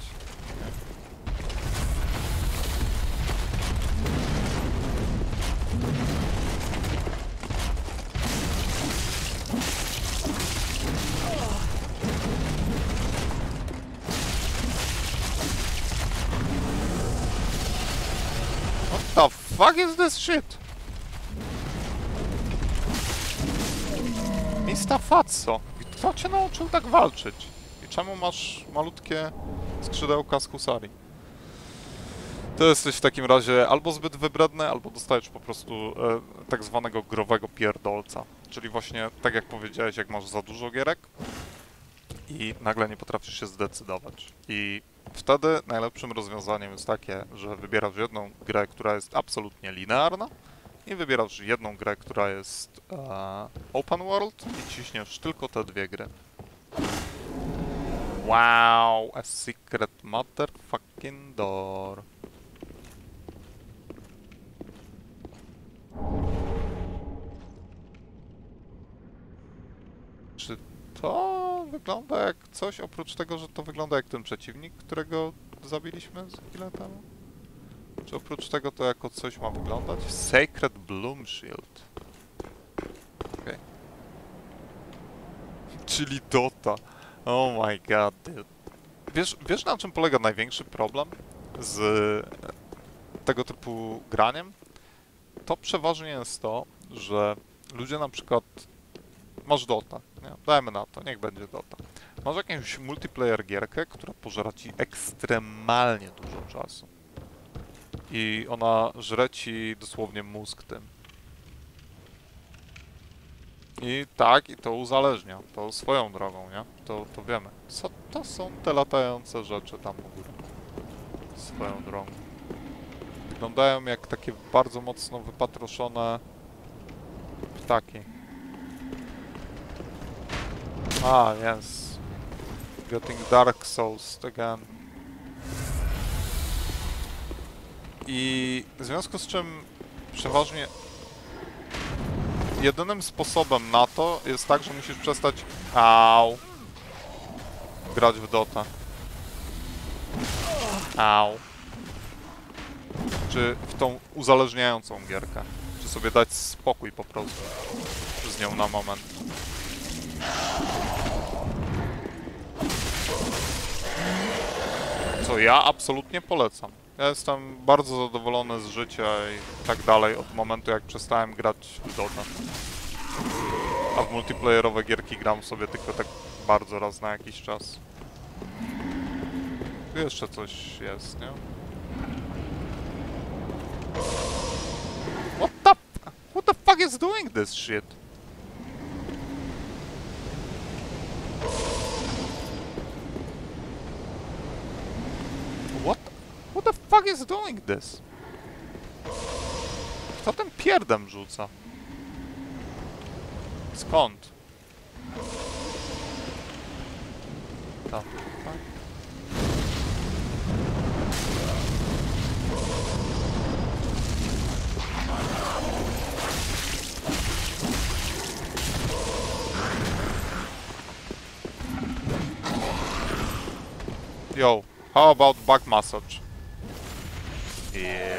What the fuck is this shit? Mr. Fatso, kto cię nauczył tak walczyć? I czemu masz malutkie skrzydełka z husarii? To jesteś w takim razie albo zbyt wybredny, albo dostajesz po prostu tak zwanego growego pierdolca. Czyli właśnie, tak jak powiedziałeś, jak masz za dużo gierek i nagle nie potrafisz się zdecydować. I wtedy najlepszym rozwiązaniem jest takie, że wybierasz jedną grę, która jest absolutnie linearna i wybierasz jedną grę, która jest open world i ciśniesz tylko te dwie gry. Wow, a secret motherfucking door. Czy to wygląda jak coś, oprócz tego, że to wygląda jak ten przeciwnik, którego zabiliśmy z chwilę temu? Czy oprócz tego to jako coś ma wyglądać? Sacred Bloom Shield. Okej. Czyli Dota. Oh my god, dude. Wiesz na czym polega największy problem z tego typu graniem? To przeważnie jest to, że ludzie na przykład... Masz Dota, nie? Dajmy na to, niech będzie Dota. Masz jakąś multiplayer gierkę, która pożera ci ekstremalnie dużo czasu. I ona żre ci dosłownie mózg tym. I tak, i to uzależnia. To swoją drogą, nie? To wiemy. Co to są te latające rzeczy tam u góry? Swoją drogą. Wyglądają jak takie bardzo mocno wypatroszone ptaki. Ah, yes. Getting Dark Souls again. I w związku z czym przeważnie jedynym sposobem na to jest tak, że musisz przestać grać w Dota. Au. Czy w tą uzależniającą gierkę? Czy sobie dać spokój po prostu z nią na moment? Co ja absolutnie polecam. Ja jestem bardzo zadowolony z życia i tak dalej od momentu, jak przestałem grać w Dotę. A w multiplayerowe gierki gram sobie tylko tak bardzo raz na jakiś czas. Tu jeszcze coś jest, nie? What the fuck is doing this shit? What the fuck is doing this? Kto ten pierdem rzuca? Skąd? Tam. Tak. Yo, how about back massage? Yeah.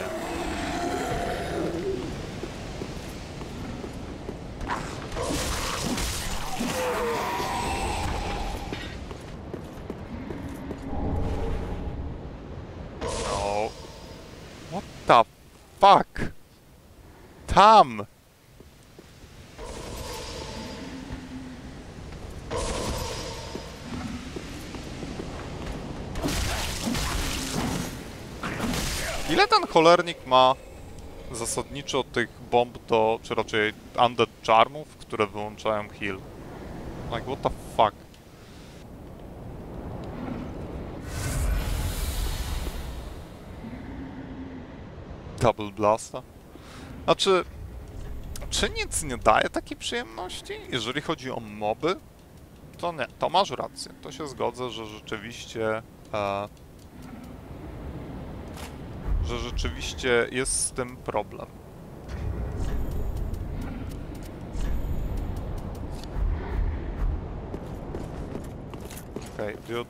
No. What the fuck? Tam! Ile ten cholernik ma zasadniczo tych bomb do, czy raczej undead charmów, które wyłączają heal? Like, what the fuck? Double blasta? Znaczy, czy nic nie daje takiej przyjemności? Jeżeli chodzi o moby, to nie, to masz rację. To się zgodzę, że rzeczywiście... jest z tym problem. Okej, dude.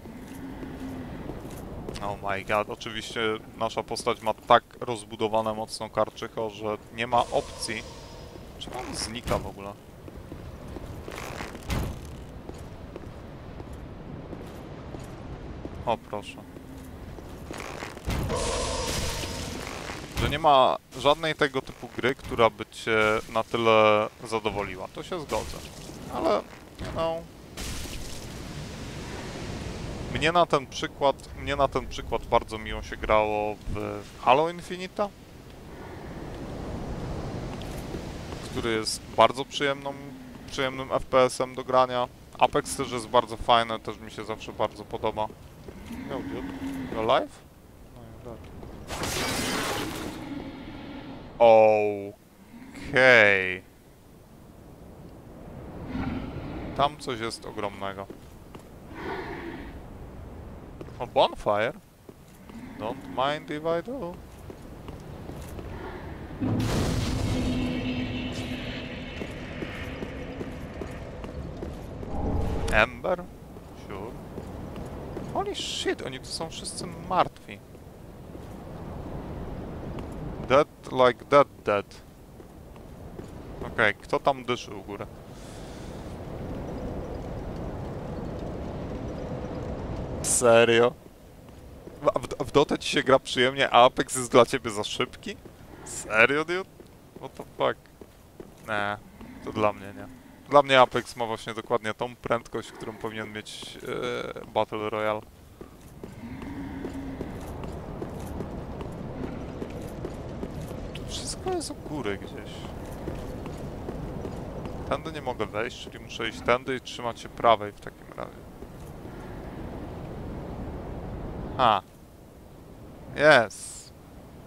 Oh my god, oczywiście nasza postać ma tak rozbudowane mocno karczycho, że nie ma opcji. Czy on znika w ogóle? O, proszę. Że nie ma żadnej tego typu gry, która by cię na tyle zadowoliła. To się zgodzę. Ale, no... Mnie na ten przykład bardzo miło się grało w Halo Infinite, który jest bardzo przyjemnym FPS-em do grania. Apex też jest bardzo fajny, też mi się zawsze bardzo podoba. No, dude. You're alive? No, you're dead. Okej. Tam coś jest ogromnego. O, bonfire? Don't mind if I do. Ember? Sure. Holy shit, oni tu są wszyscy martwi. Dead like dead. Okej, kto tam dyszy u góry? Serio? W Dotę ci się gra przyjemnie, a Apex jest dla ciebie za szybki? Serio, dude? What the fuck? Nie, to dla mnie nie. Dla mnie Apex ma właśnie dokładnie tą prędkość, którą powinien mieć Battle Royale. Wszystko jest u góry gdzieś. Tędy nie mogę wejść, czyli muszę iść tędy i trzymać się prawej w takim razie. A. Jest.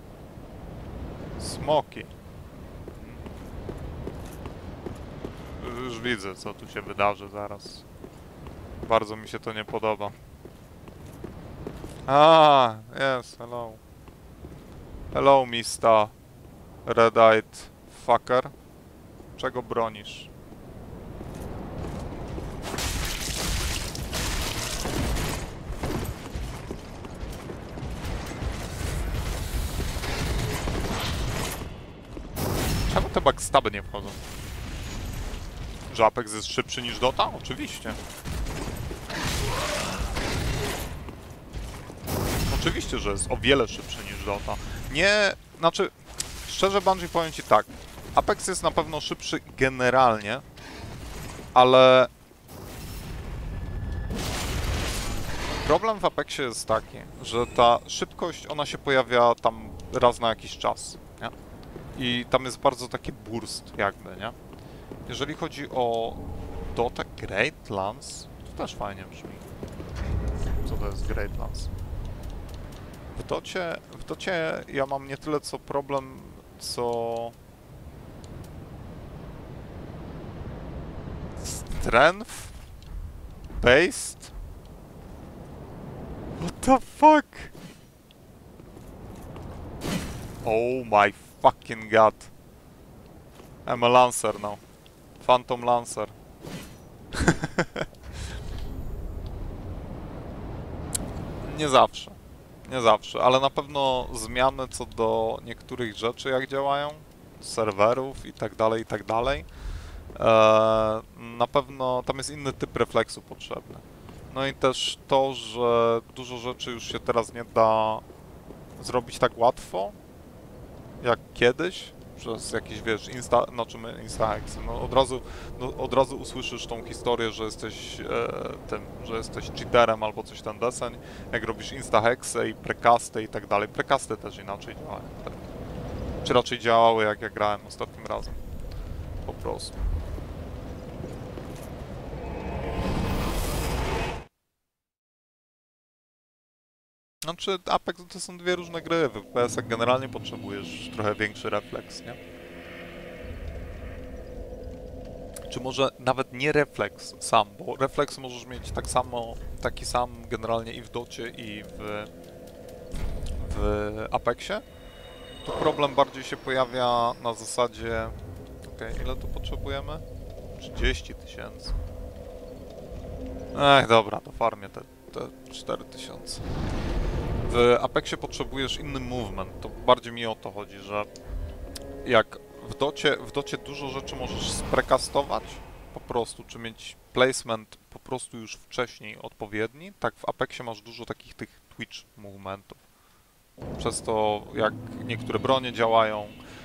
Smoki. Już widzę, co tu się wydarzy zaraz. Bardzo mi się to nie podoba. A, yes, hello. Hello, Mr. Red-eyed fucker. Czego bronisz? Czemu te backstaby nie wchodzą? Że Apex jest szybszy niż Dota? Oczywiście. Oczywiście, że jest o wiele szybszy niż Dota. Nie, znaczy, szczerze Bungie powiem ci tak. Apex jest na pewno szybszy generalnie, ale problem w Apexie jest taki, że ta szybkość, ona się pojawia tam raz na jakiś czas, nie? I tam jest bardzo taki burst jakby, nie? Jeżeli chodzi o Dota Great Lance, to też fajnie brzmi. Co to jest Great Lance? W Docie ja mam nie tyle co problem, co strength based. What the fuck? Oh my fucking god. I'm a Lancer now. Phantom Lancer. Nie zawsze. Nie zawsze, ale na pewno zmiany co do niektórych rzeczy, jak działają, serwerów i tak dalej. Na pewno tam jest inny typ refleksu potrzebny. No i też to, że dużo rzeczy już się teraz nie da zrobić tak łatwo, jak kiedyś, przez jakieś, wiesz, instahacksy. No od razu usłyszysz tą historię, że jesteś że jesteś cheaterem albo coś ten deseń, jak robisz instahacksy i precasty i tak dalej. Precasty też inaczej działają. Czy raczej działały, jak ja grałem ostatnim razem. Po prostu. Znaczy, Apex to są dwie różne gry. W FPS-ach generalnie potrzebujesz trochę większy refleks, nie? Czy może nawet nie refleks sam, bo refleks możesz mieć taki sam generalnie i w Docie, i w Apexie. Tu problem bardziej się pojawia na zasadzie... Okej, ile tu potrzebujemy? 30 000. Ech, dobra, to farmię te 4000. W Apexie potrzebujesz inny movement, to bardziej mi o to chodzi, że jak w docie dużo rzeczy możesz sprecastować po prostu, czy mieć placement po prostu już wcześniej odpowiedni, tak w Apexie masz dużo takich tych twitch movementów. Przez to, jak niektóre bronie działają,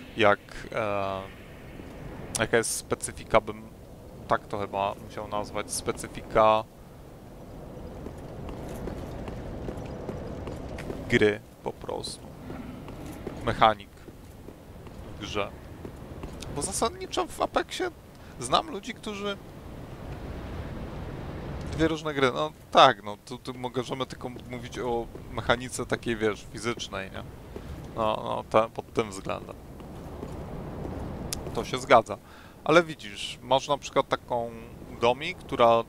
jaka jest specyfika, bym tak to chyba musiał nazwać, specyfika gry po prostu. Mechanik w grze. Bo zasadniczo w Apexie znam ludzi, którzy... Dwie różne gry, no tak, no tu możemy tylko mówić o mechanice takiej, wiesz, fizycznej, nie? Pod tym względem. To się zgadza. Ale widzisz, masz na przykład taką Domi, która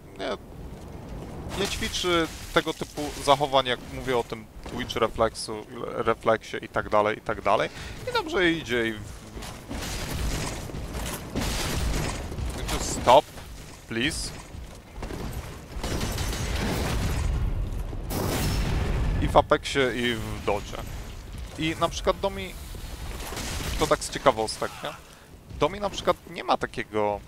nie ćwiczy tego typu zachowań, jak mówię o tym Twitch refleksie i tak dalej. I dobrze jej idzie i Just stop, please. I w Apexie, i w Docie. I na przykład Domi, to tak z ciekawostek, nie? Domi na przykład nie ma tego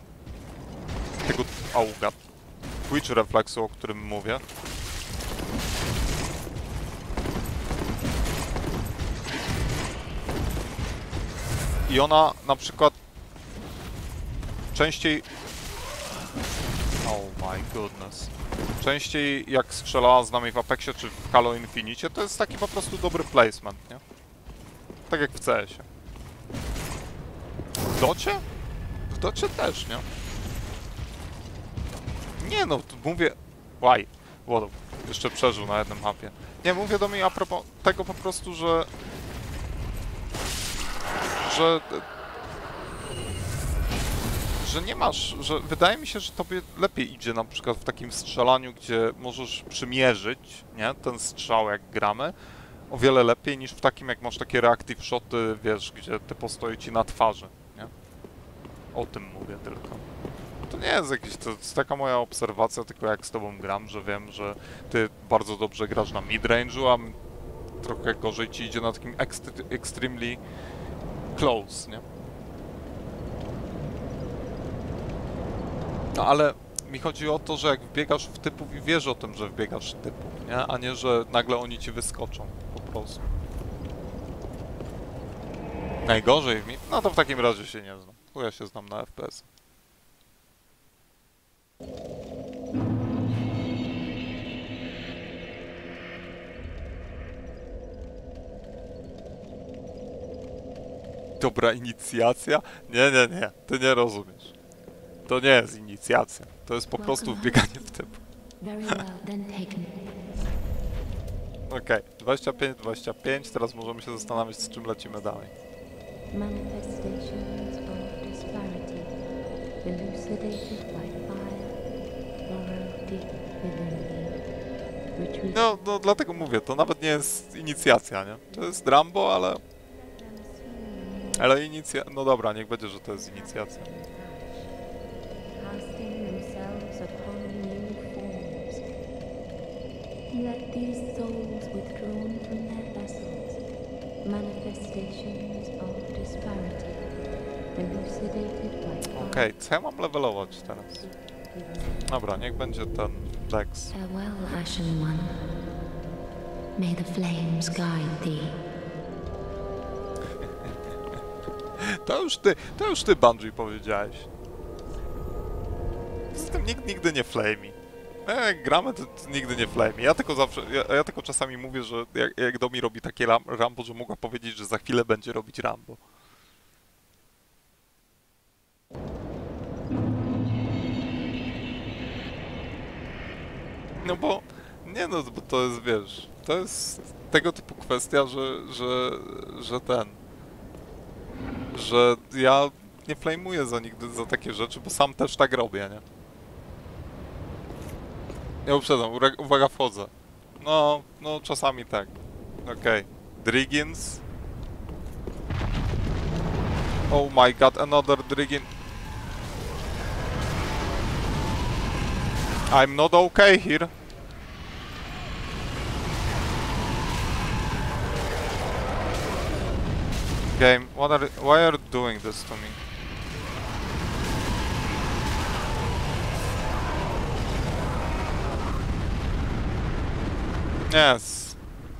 auga, Twitch refleksu, o którym mówię. I ona na przykład częściej... Oh my goodness. Częściej jak strzelała z nami w Apexie czy w Halo Infinicie, to jest taki po prostu dobry placement, nie? Tak jak w CS-ie. W Docie? W Docie też, nie? Nie no, mówię... Why? Wow, jeszcze przeżył na jednym mapie. Nie, mówię do mnie a propos tego po prostu, że nie masz, że wydaje mi się, że tobie lepiej idzie na przykład w takim strzelaniu, gdzie możesz przymierzyć, nie, ten strzał jak gramy, o wiele lepiej niż w takim, jak masz takie reactive shoty, wiesz, gdzie ty postoi ci na twarzy, nie? O tym mówię tylko. To nie jest jakieś, to jest taka moja obserwacja, tylko jak z tobą gram, że wiem, że ty bardzo dobrze grasz na midrange'u, a trochę gorzej ci idzie na takim extremely close, nie? No ale mi chodzi o to, że jak wbiegasz w typów i wiesz o tym, że wbiegasz w typów, nie? A nie, że nagle oni ci wyskoczą, po prostu. Najgorzej w mi... No to w takim razie się nie znam. Bo ja się znam na FPS. Dobra inicjacja? Nie, nie, nie. Ty nie rozumiesz. To nie jest inicjacja. To jest po prostu wbieganie w typ. Very well, then taken. Okej, 25, 25. Teraz możemy się zastanawiać, z czym lecimy dalej. Manifestations of disparity, elucidated by fire, burrow deep within me. Retreat. No, dlatego mówię, to nawet nie jest inicjacja, nie? To jest Rambo, ale... Ale no dobra, niech będzie, że to jest inicjacja. Casting themselves upon new forms. Let these souls withdrawn from their vessels, manifestations of disparity, elucidated by fire. Okej, co ja mam levelować teraz? Dobra, niech będzie ten Dex. Farewell, Ashen One. May the flames guide thee. To już ty Bungie powiedziałeś. Z tym nikt nigdy nie flamey. Jak gramy, to nigdy nie flamey. Ja tylko zawsze, ja tylko czasami mówię, że jak Domi robi takie Rambo, że mogła powiedzieć, że za chwilę będzie robić Rambo. No bo, nie no, bo to jest, wiesz, to jest tego typu kwestia, że ja nie flamuję za nigdy za takie rzeczy, bo sam też tak robię, nie? Ja uprzedzam, uwaga, wchodzę. No czasami tak. Okej. Driggins. Oh my god, another Driggin. I'm not okay here. Game, why are you doing this to me? Yes.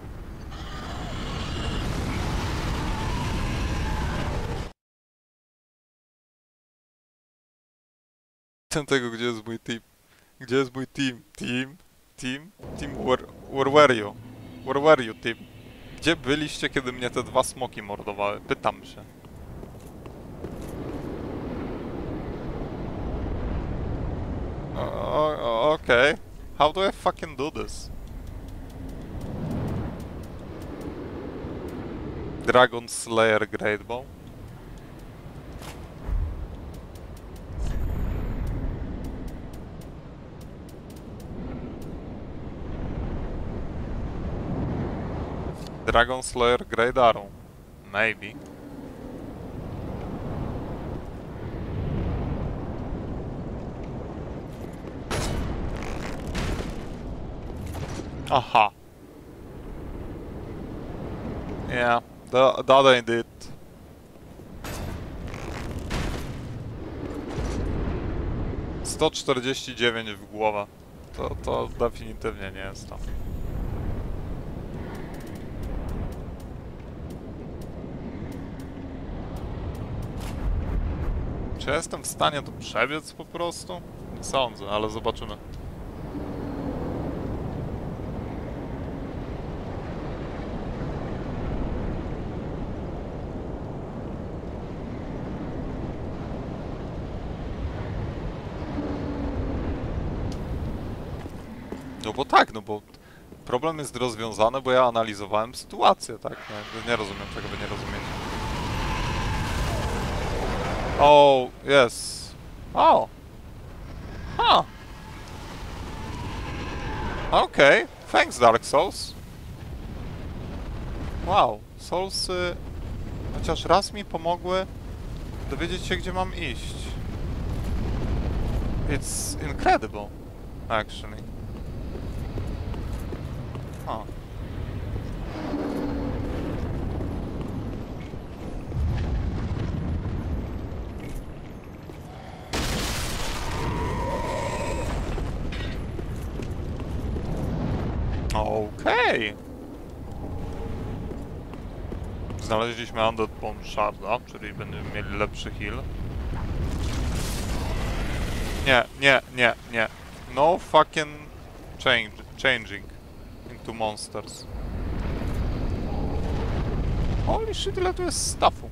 Tego, gdzie jest mój team? Gdzie jest mój team? Team, where were you? Where were you, team? Gdzie byliście, kiedy mnie te dwa smoki mordowały? Pytam się. Okay. How do I fucking do this? Dragon Slayer Great Bow. Dragon Slayer Great Arrow. Maybe. Aha. Yeah, that ain't it. $149 w głowę. To definitywnie nie jest to. Czy ja jestem w stanie to przebiec po prostu? Nie sądzę, ale zobaczymy. No bo tak, no bo problem jest rozwiązany, bo ja analizowałem sytuację, tak? No, nie rozumiem, czego wy nie rozumiecie. Oh, yes. Oh. Huh. Okay. Thanks, Dark Souls. Wow. Soulsy chociaż raz mi pomogły dowiedzieć się, gdzie mam iść. It's incredible, actually. Huh. Okej. Znaleźliśmy Undead Bone Sharda, czyli będziemy mieli lepszy heal. Nie. No fucking changing into monsters. Holy shit, ile tu jest staffu.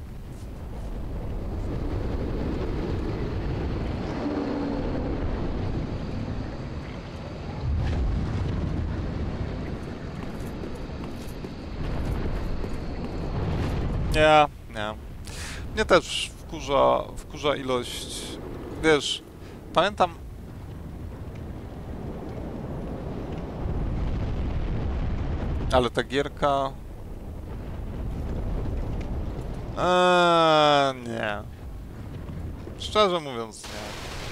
Nie. Mnie też wkurza ilość... Wiesz, pamiętam... Ale ta gierka... nie. Szczerze mówiąc, nie.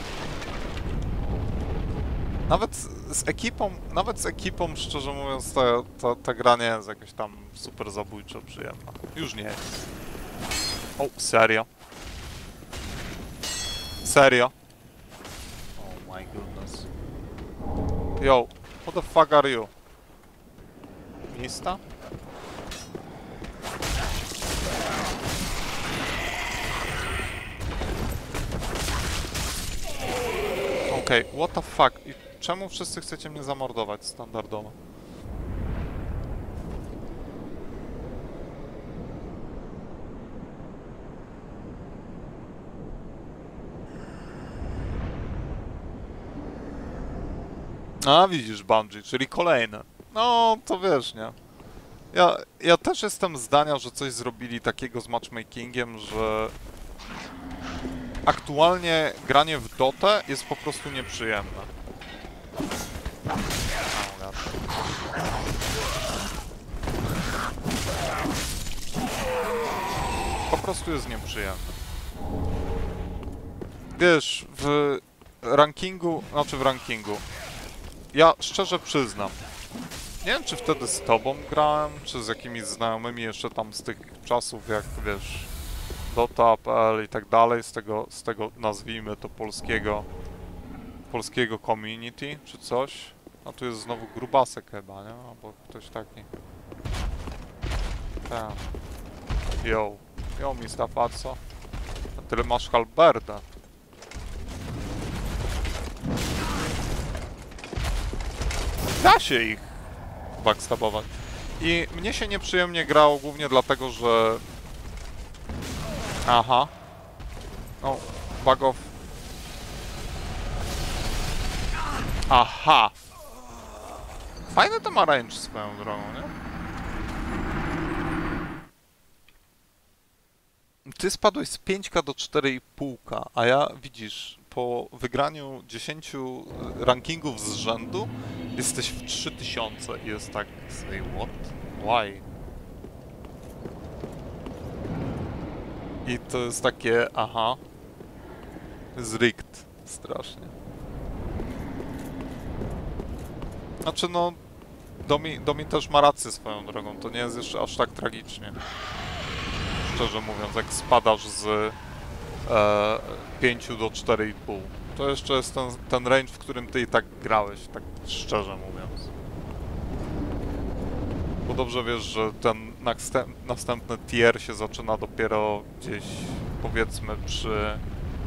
Nawet z ekipą, szczerze mówiąc, ta gra nie jest jakaś tam super zabójczo przyjemna. Już nie jest. O, serio? Serio? Oh my goodness. Yo, what the fuck are you? Mista? Okej, what the fuck? I czemu wszyscy chcecie mnie zamordować standardowo? A, widzisz, Bungie, czyli kolejne. No, to wiesz, nie? Ja też jestem zdania, że coś zrobili takiego z matchmakingiem, że... Aktualnie granie w Dotę jest po prostu nieprzyjemne. Po prostu jest nieprzyjemne. Wiesz, w rankingu... Ja szczerze przyznam, nie wiem, czy wtedy z tobą grałem, czy z jakimiś znajomymi jeszcze tam z tych czasów, jak wiesz, Dota.pl i tak dalej, z tego nazwijmy to polskiego community, czy coś. A tu jest znowu grubasek chyba, nie? Albo ktoś taki. Tak. Yo, Mr. Fatso. A tyle masz halberdę. Da się ich backstabować. I mnie się nieprzyjemnie grało głównie dlatego, że... Aha. No, bug off. Aha. Fajny to ma range swoją drogą, nie? Ty spadłeś z 5K do 4,5K, a ja, widzisz, po wygraniu 10 rankingów z rzędu jesteś w 3000 i jest tak, say what? Why? I to jest takie, aha, zrigged strasznie. Znaczy no, Domi też ma rację swoją drogą, to nie jest jeszcze aż tak tragicznie. Szczerze mówiąc, jak spadasz z 5 do 4,5. To jeszcze jest ten range, w którym ty i tak grałeś, tak szczerze mówiąc. Bo dobrze wiesz, że ten następny tier się zaczyna dopiero gdzieś, powiedzmy, przy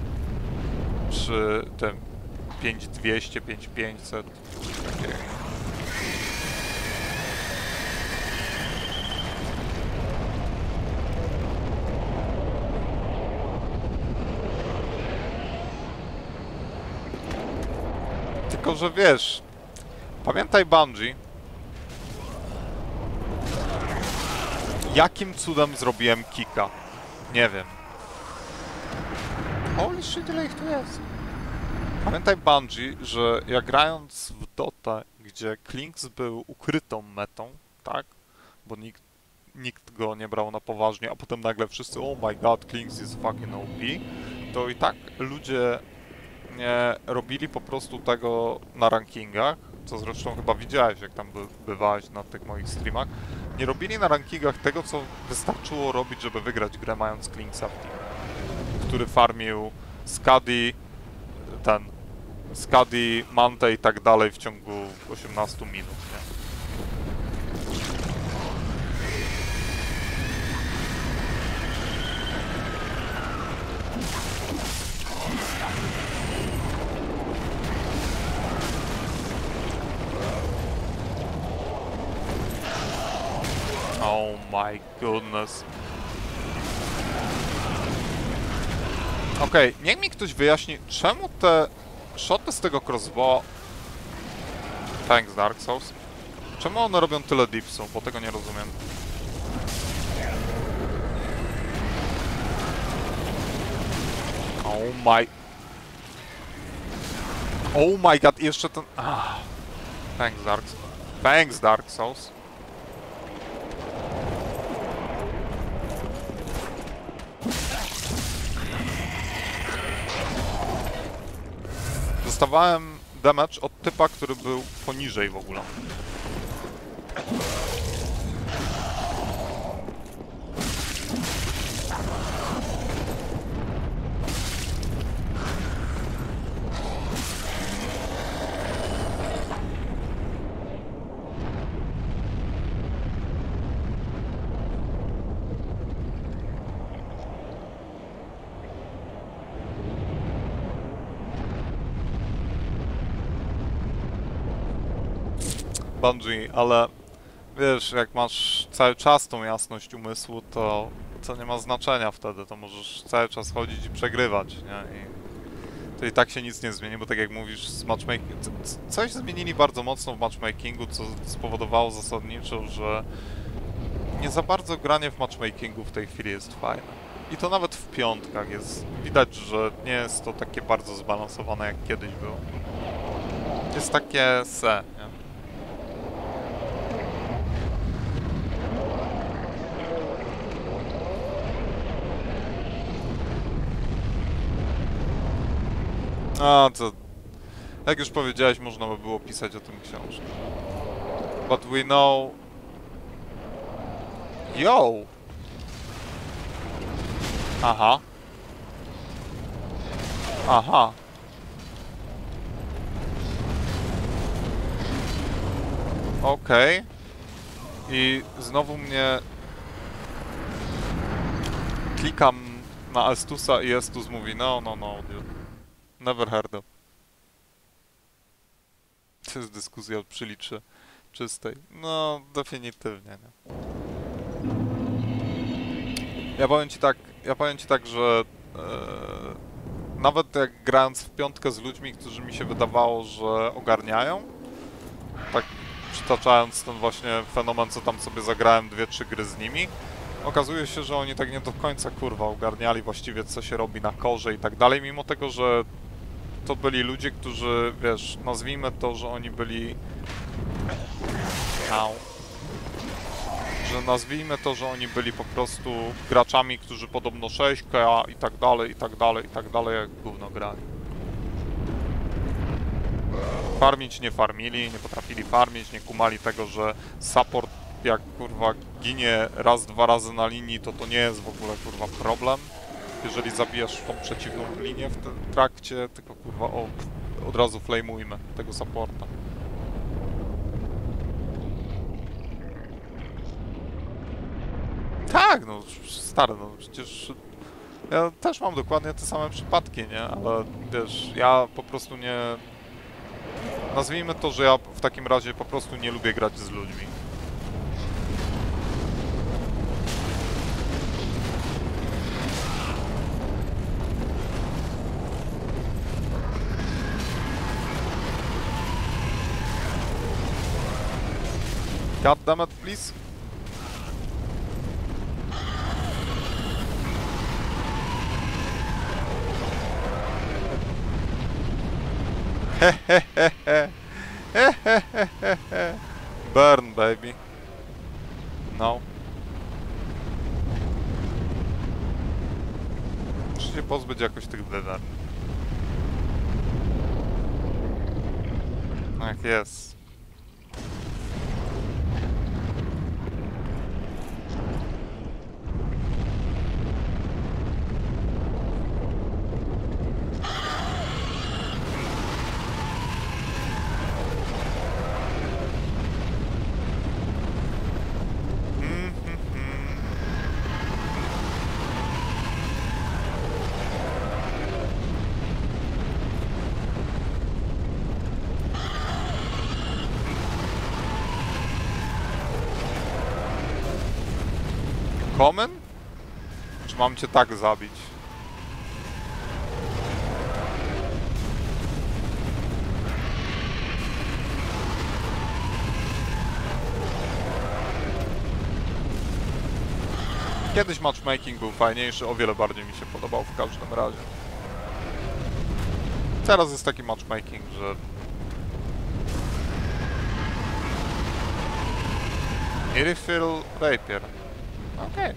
tym 5200, 5500, takiego. Tylko, że wiesz, pamiętaj Bungie, jakim cudem zrobiłem kicka? Nie wiem. Holy shit, ile ich tu jest? Pamiętaj Bungie, że ja grając w Dota, gdzie Clinkz był ukrytą metą, tak? Bo nikt go nie brał na poważnie, a potem nagle wszyscy, oh my god, Clinkz is fucking OP, to i tak ludzie nie robili po prostu tego na rankingach, co zresztą chyba widziałeś, jak tam bywałeś na tych moich streamach. Nie robili na rankingach tego, co wystarczyło robić, żeby wygrać grę, mając Clinkza w teamie, który farmił Skadi, Mantę i tak dalej w ciągu 18 minut, nie? Oh my goodness. Okej, niech mi ktoś wyjaśni, czemu te shoty z tego crossbow... Thanks, Dark Souls. Czemu one robią tyle dipsu? Bo tego nie rozumiem. Oh my... Oh my god, jeszcze ten... Thanks, Dark Souls. Thanks, Dark Souls. Dostawałem damage od typa, który był poniżej w ogóle. Bungie, ale wiesz, jak masz cały czas tą jasność umysłu, to nie ma znaczenia wtedy, to możesz cały czas chodzić i przegrywać, nie? I to i tak się nic nie zmieni, bo tak jak mówisz, z matchmaking... Coś zmienili bardzo mocno w matchmakingu, co spowodowało zasadniczo, że nie za bardzo granie w matchmakingu w tej chwili jest fajne. I to nawet w piątkach jest... Widać, że nie jest to takie bardzo zbalansowane, jak kiedyś było. Jest takie se, nie? A, to... Jak już powiedziałeś, można by było pisać o tym książkę. But we know... Yo! Aha. Aha. Okej. I znowu mnie... Klikam na Estusa i Estus mówi no, dude. Never heard of. To jest dyskusja przy liczy czystej. No, definitywnie, nie. Ja powiem ci tak, że nawet jak grając w piątkę z ludźmi, którzy mi się wydawało, że ogarniają, tak przytaczając ten właśnie fenomen, co tam sobie zagrałem 2-3 gry z nimi, okazuje się, że oni tak nie do końca kurwa ogarniali właściwie, co się robi na korze i tak dalej, mimo tego, że to byli ludzie, którzy, wiesz, nazwijmy to, że oni byli... Że nazwijmy to, że oni byli po prostu graczami, którzy podobno 6K i tak dalej, i tak dalej, i tak dalej, jak gówno grali. Farmić nie farmili, nie potrafili farmić, nie kumali tego, że support jak kurwa ginie raz, 2 razy na linii, to nie jest w ogóle kurwa problem. Jeżeli zabijasz tą przeciwną linię w tym trakcie, tylko kurwa od razu flame'ujmy tego supporta. Tak, no stary, no przecież ja też mam dokładnie te same przypadki, nie? Ale wiesz, ja po prostu nie... Nazwijmy to, że ja w takim razie po prostu nie lubię grać z ludźmi. God damn it, please. Burn, baby. No. Muszę się pozbyć jakoś tych wydarzeń. Tak jest. common? Czy mam cię tak zabić? Kiedyś matchmaking był fajniejszy, o wiele bardziej mi się podobał w każdym razie. Teraz jest taki matchmaking, że... Refill Rapier. Okej.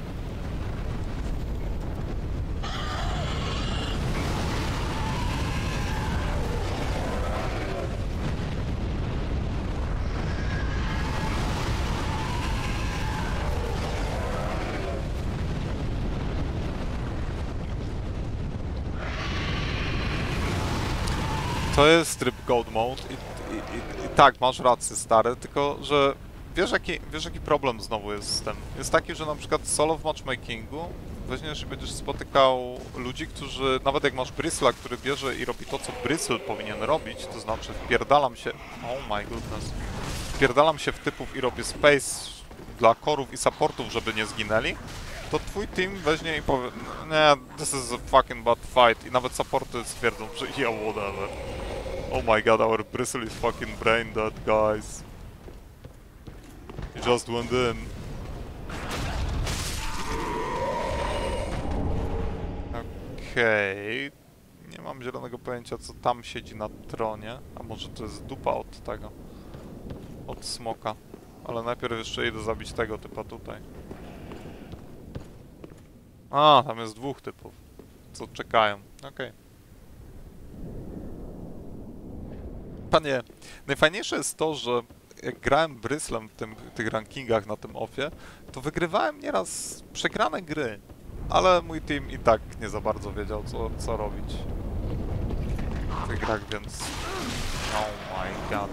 To jest tryb Gold Mode i tak, masz rację, stary, tylko że wiesz jaki problem znowu jest z tym? Jest taki, że na przykład solo w matchmakingu weźmiesz i będziesz spotykał ludzi, którzy, nawet jak masz Bristla, który bierze i robi to, co Bristol powinien robić, to znaczy wpierdalam się, oh my goodness, wpierdalam się w typów i robię space dla korów i supportów, żeby nie zginęli, to twój team weźmie i powie, nie, this is a fucking bad fight i nawet supporty stwierdzą, że yeah, whatever. Oh my god, our Bristle is fucking brain dead, guys. He just went in. Okej. Nie mam zielonego pojęcia, co tam siedzi na tronie. A może to jest dupa od tego. Od smoka. Ale najpierw jeszcze idę zabić tego typa tutaj. A, tam jest dwóch typów. Co czekają. Okej. Panie, najfajniejsze jest to, że jak grałem Bristlem w tych rankingach na tym offie, to wygrywałem nieraz przegrane gry. Ale mój team i tak nie za bardzo wiedział, co robić w tych grach, więc... Oh my god.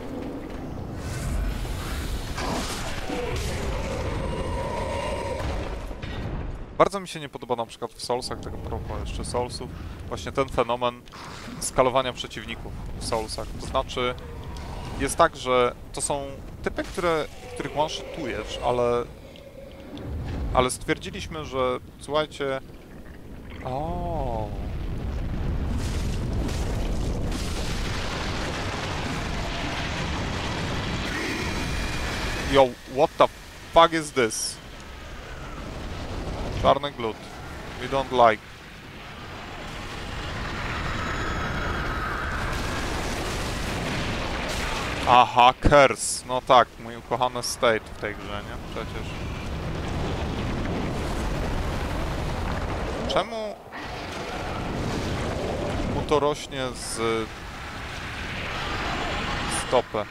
Bardzo mi się nie podoba na przykład w Soulsach, tego propos jeszcze Soulsów, właśnie ten fenomen skalowania przeciwników w Soulsach. To znaczy, jest tak, że to są typy, których one-shotujesz, ale stwierdziliśmy, że słuchajcie... O. Yo, what the fuck is this? Czarny glut. We don't like. Aha, Curse. No tak, mój ukochany state w tej grze, nie? Przecież. Czemu mu to rośnie z stopy?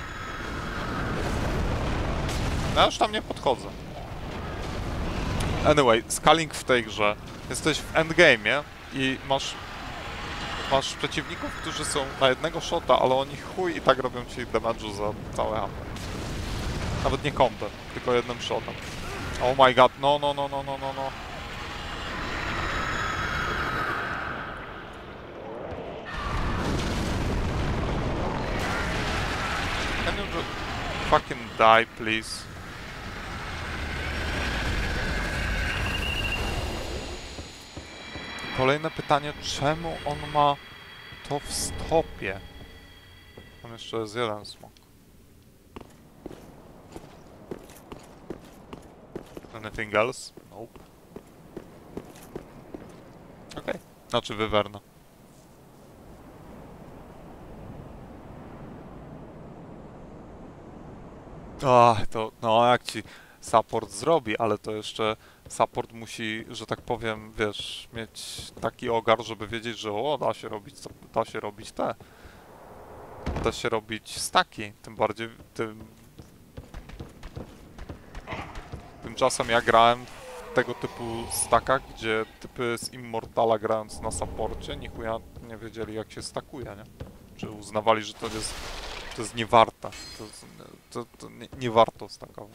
No ja już tam nie podchodzę. Anyway, scaling w tej grze. Jesteś w endgame'ie i masz przeciwników, którzy są na jednego shota, ale oni chuj i tak robią ci damage'u za całe HP. Nawet nie kombę, tylko jednym shotem. Oh my god, no. Can you just fucking die, please? Kolejne pytanie, czemu on ma to w stopie? Tam jeszcze jest jeden smok. Anything else? Nope. Okej. Znaczy wywerno. To... No jak ci support zrobi, ale to jeszcze... Support musi, że tak powiem, wiesz, mieć taki ogar, żeby wiedzieć, że da się robić staki, tym bardziej, tymczasem ja grałem w tego typu stakach, gdzie typy z Immortala grając na supporcie, nichuja nie wiedzieli jak się stakuje, nie? Czy uznawali, że to jest niewarte, to nie warto stakować.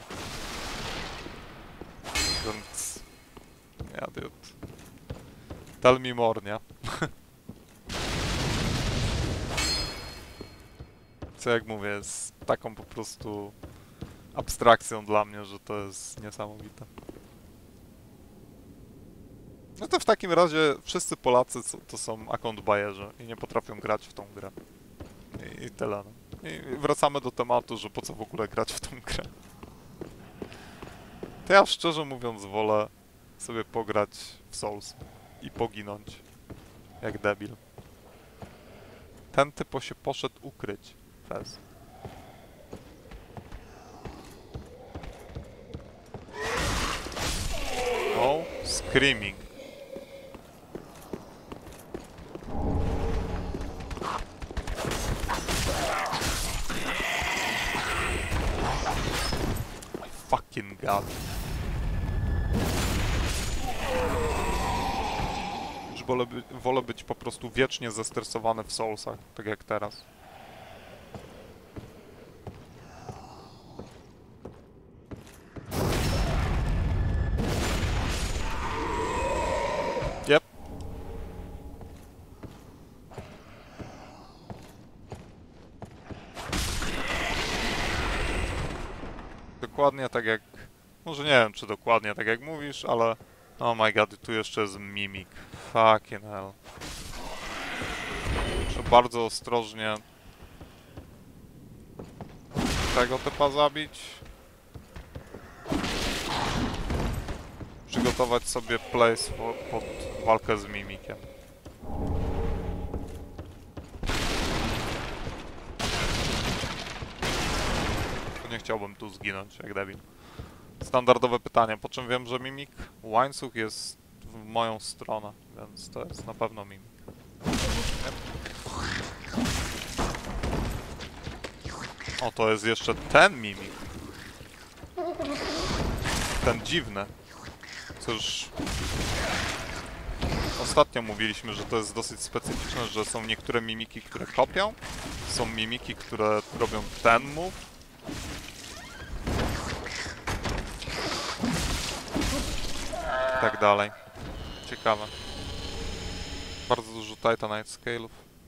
Więc... Ja, dude. Tell me more, nie? Co jak mówię, jest taką po prostu abstrakcją dla mnie, że to jest niesamowite. No to w takim razie wszyscy Polacy to są account buyerzy i nie potrafią grać w tą grę. I tyle. No. I wracamy do tematu, że po co w ogóle grać w tą grę. To ja szczerze mówiąc wolę sobie pograć w Souls i poginąć jak debil. Ten typo się poszedł ukryć. Fez. No, screaming. My fucking god. Już wolę być po prostu wiecznie zestresowany w Soulsach, tak jak teraz. Yep. Dokładnie tak jak... Może nie wiem, czy dokładnie tak jak mówisz, ale... Oh my god, tu jeszcze jest mimik. Fucking hell. Muszę bardzo ostrożnie... tego typa zabić. Przygotować sobie place pod walkę z mimikiem. Nie chciałbym tu zginąć, jak debil. Standardowe pytanie, po czym wiem, że mimik? Łańcuch jest w moją stronę, więc to jest na pewno mimik. O, to jest jeszcze ten mimik. Ten dziwny. Cóż... Ostatnio mówiliśmy, że to jest dosyć specyficzne, że są niektóre mimiki, które kopią. Są mimiki, które robią ten move. I tak dalej. Ciekawe. Bardzo dużo Titanite scale'ów.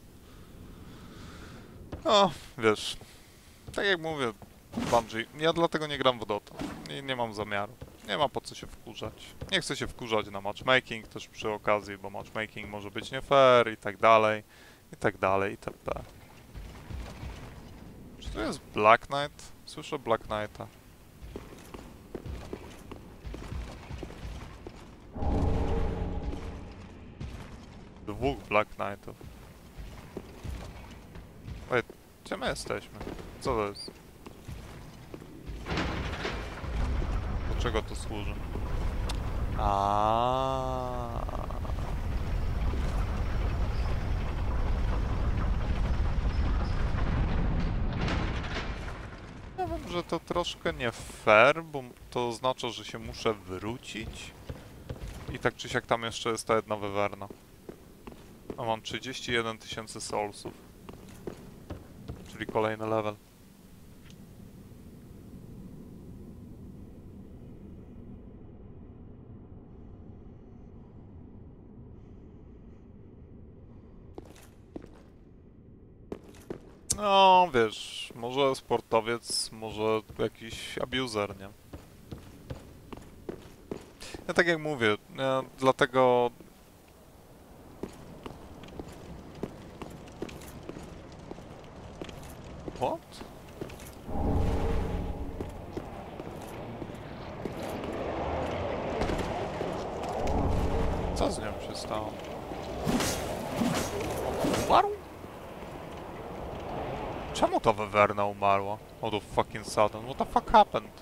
No, wiesz. Tak jak mówię, Bungie, ja dlatego nie gram w Dota. I nie mam zamiaru. Nie ma po co się wkurzać. Nie chcę się wkurzać na matchmaking też przy okazji, bo matchmaking może być nie fair i tak dalej. I tak dalej, itp. Czy to jest Black Knight? Słyszę Black Knighta. Dwóch Black Knightów. Wait, gdzie my jesteśmy? Co to jest? Do czego to służy? Ja wiem, że to troszkę nie fair, bo to oznacza, że się muszę wrócić. I tak czy siak tam jeszcze jest ta jedna wywerna. A mam 31 000 soulsów. Czyli kolejny level. No, wiesz, może sportowiec, może jakiś abuser, nie? Ja tak jak mówię, ja dlatego... What? Co z nią się stało? Umarł? Czemu ta wywerna umarła? Out of fucking sudden. What the fuck happened?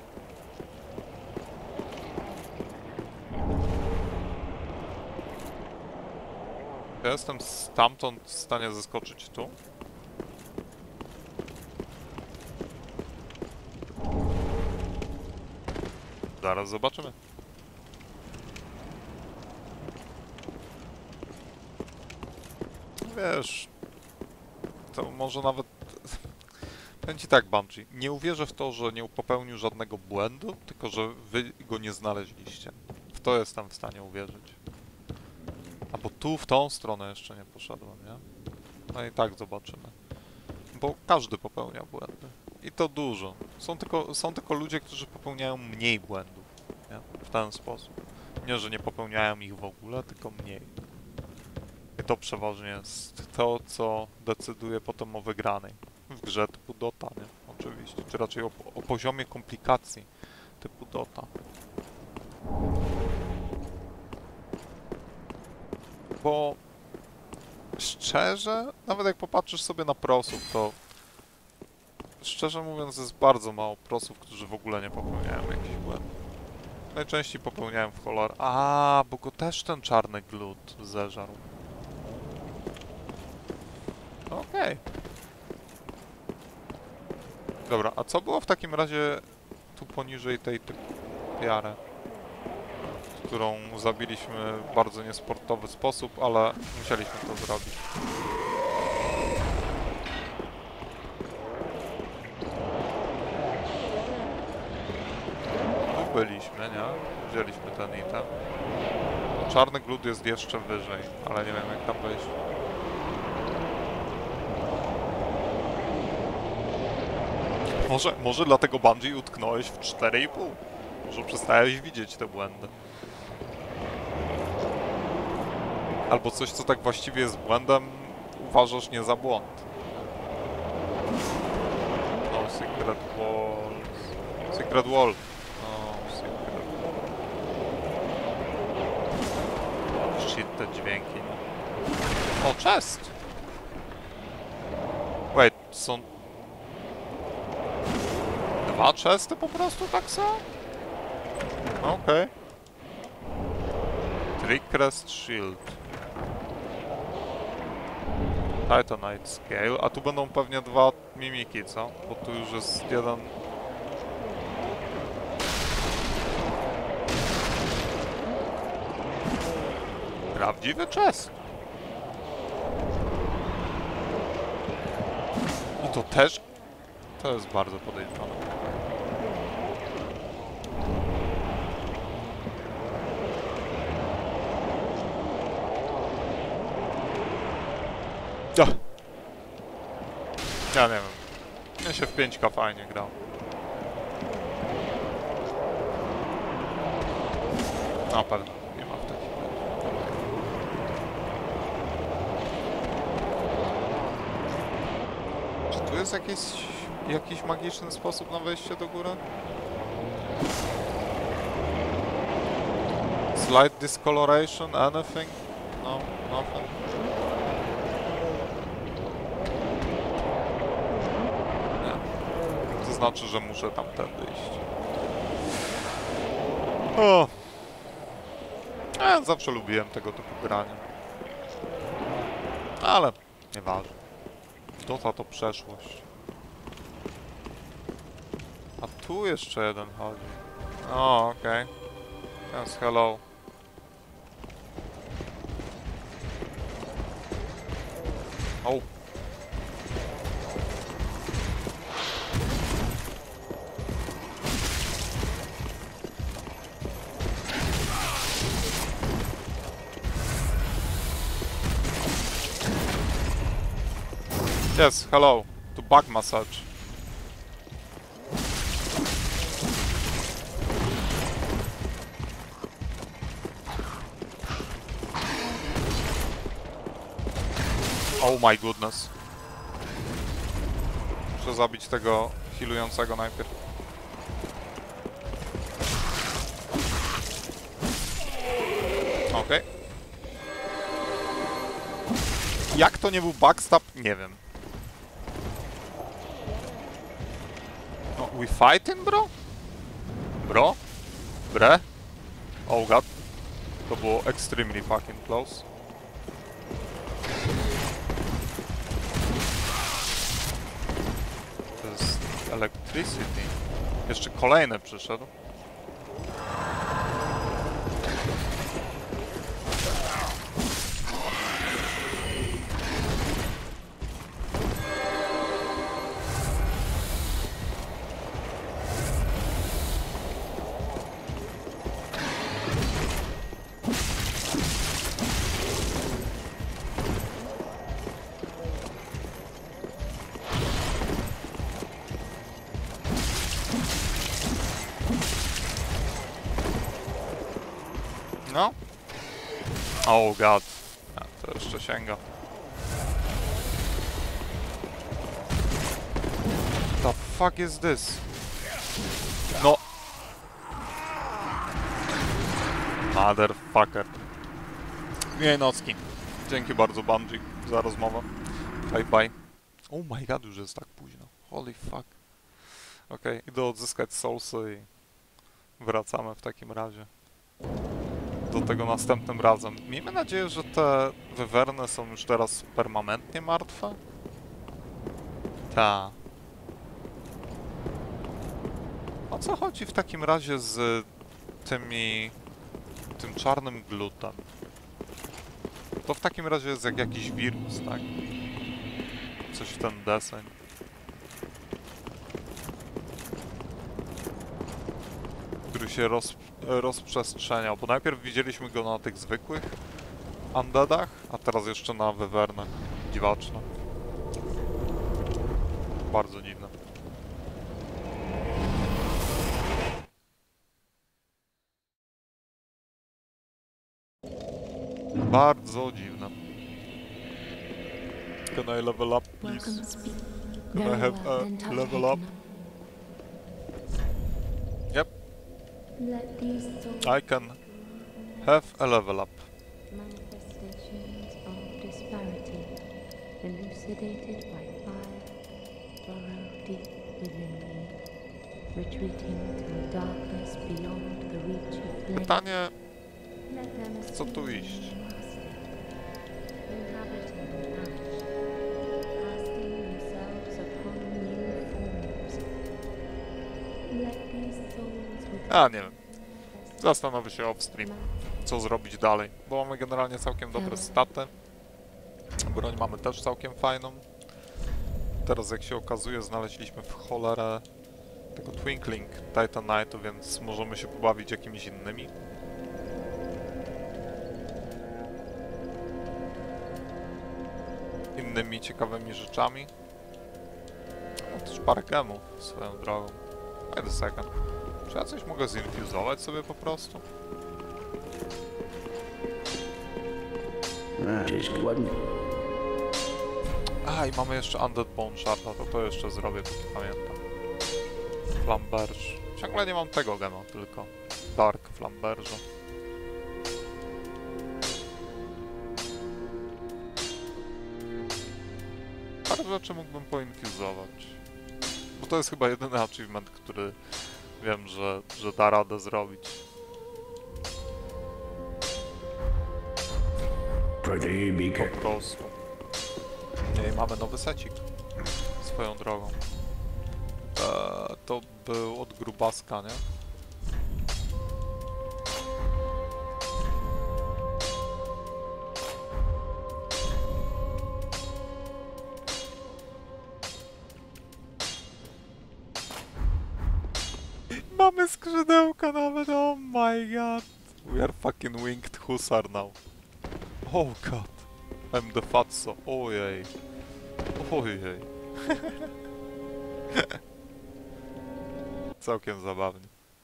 Ja jestem stamtąd w stanie zeskoczyć tu? Zaraz zobaczymy. Wiesz... To może nawet... Powiem ci tak, Bungie, nie uwierzę w to, że nie popełnił żadnego błędu, tylko że wy go nie znaleźliście. W to jestem w stanie uwierzyć. A bo tu, w tą stronę jeszcze nie poszedłem, nie? No i tak zobaczymy. Bo każdy popełnia błędy. I to dużo. Są tylko ludzie, którzy popełniają mniej błędów, nie? W ten sposób. Nie, że nie popełniają ich w ogóle, tylko mniej. I to przeważnie jest to, co decyduje potem o wygranej. W grze typu Dota, nie? Oczywiście. Czy raczej o poziomie komplikacji typu Dota. Bo szczerze, nawet jak popatrzysz sobie na prosów, to szczerze mówiąc jest bardzo mało prosów, którzy w ogóle nie popełniają jakichś błędów. Najczęściej popełniałem w choler. A, bo go też ten czarny glut zeżarł. Okej. Dobra, a co było w takim razie tu poniżej tej typiary, którą zabiliśmy w bardzo niesportowy sposób, ale musieliśmy to zrobić. Tu byliśmy, nie? Wzięliśmy ten item. Czarny glut jest jeszcze wyżej, ale nie wiem jak tam wejść. Może dlatego Bungie utknąłeś w 4,5. Może przestałeś widzieć te błędy. Albo coś, co tak właściwie jest błędem, uważasz nie za błąd. No, Secret Wall. Secret Wall. No, Secret Wall. Shit, te dźwięki. O, chest! Wait, są... Dwa chesty po prostu tak są? Okej. Trickcrest Shield. Titanite Scale, a tu będą pewnie dwa mimiki, co? Bo tu już jest jeden... Prawdziwy chest! I to też... To jest bardzo podejrzane. Ja nie wiem. Mnie się w 5K fajnie grał. Na pewno nie ma w takich. Czy tu jest jakiś magiczny sposób na wejście do góry? Slight discoloration, anything? No, nothing. To znaczy, że muszę tamtędy iść. O! Ja zawsze lubiłem tego typu grania. Ale nieważne. Dota to przeszłość. A tu jeszcze jeden chodzi. O, okej. Yes, hello. O! Yes, hello. To bug massage. Oh my goodness. Muszę zabić tego healującego najpierw. Okej. Jak to nie był backstab? Nie wiem. No, we fighting, bro? Bro? Bre? Oh god. To było extremely fucking close. To jest electricity. Jeszcze kolejny przyszedł. No. Oh god. A, to jeszcze sięga. The fuck is this? No. Motherfucker. Miej nocki. Dzięki bardzo Bungie za rozmowę. Bye bye. Oh my god, już jest tak późno. Holy fuck. Okej, idę odzyskać soulsy i wracamy w takim razie do tego następnym razem. Miejmy nadzieję, że te wywerny są już teraz permanentnie martwe. Ta. O co chodzi w takim razie z tym czarnym glutem? To w takim razie jest jak jakiś wirus, tak? Coś w ten deseń. Który się rozprzestrzeniał, bo najpierw widzieliśmy go na tych zwykłych undeadach, a teraz jeszcze na wyvernach. Dziwaczne. Bardzo dziwne. Bardzo dziwne. Can I level up, please? Can I have a level up? Yep. I can have a level up. Manifestations of disparity, elucidated by fire, burrow deep within me, retreating to darkness beyond the reach of flame. Pytanie, co tu iść? A, nie wiem. Zastanowię się off-stream, co zrobić dalej, bo mamy generalnie całkiem dobre staty. Broń mamy też całkiem fajną. Teraz, jak się okazuje, znaleźliśmy w cholerę tego Twinkling Titanite'u, więc możemy się pobawić jakimiś innymi ciekawymi rzeczami. No też parę gemów swoją drogą. Wait a second. Czy ja coś mogę zinfuzować sobie po prostu? A, i mamy jeszcze Undead Bone Sharda, to jeszcze zrobię, póki pamiętam. Flamberge. Ciągle nie mam tego gema, tylko Dark Flamberge. Parę rzeczy mógłbym poinfuzować. Bo to jest chyba jedyny achievement, który wiem, że da radę zrobić. Po prostu. I mamy nowy secik. Swoją drogą. To był od Grubaska, nie? Mamy skrzydełka nawet, oh my god. We are fucking winged hussar now. Oh god. I'm the fatso, ojej. Ojej. Całkiem zabawnie.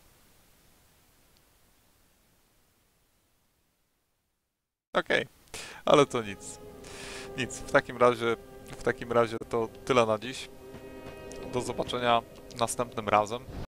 Okej, ale to nic. Nic, w takim razie to tyle na dziś. Do zobaczenia następnym razem.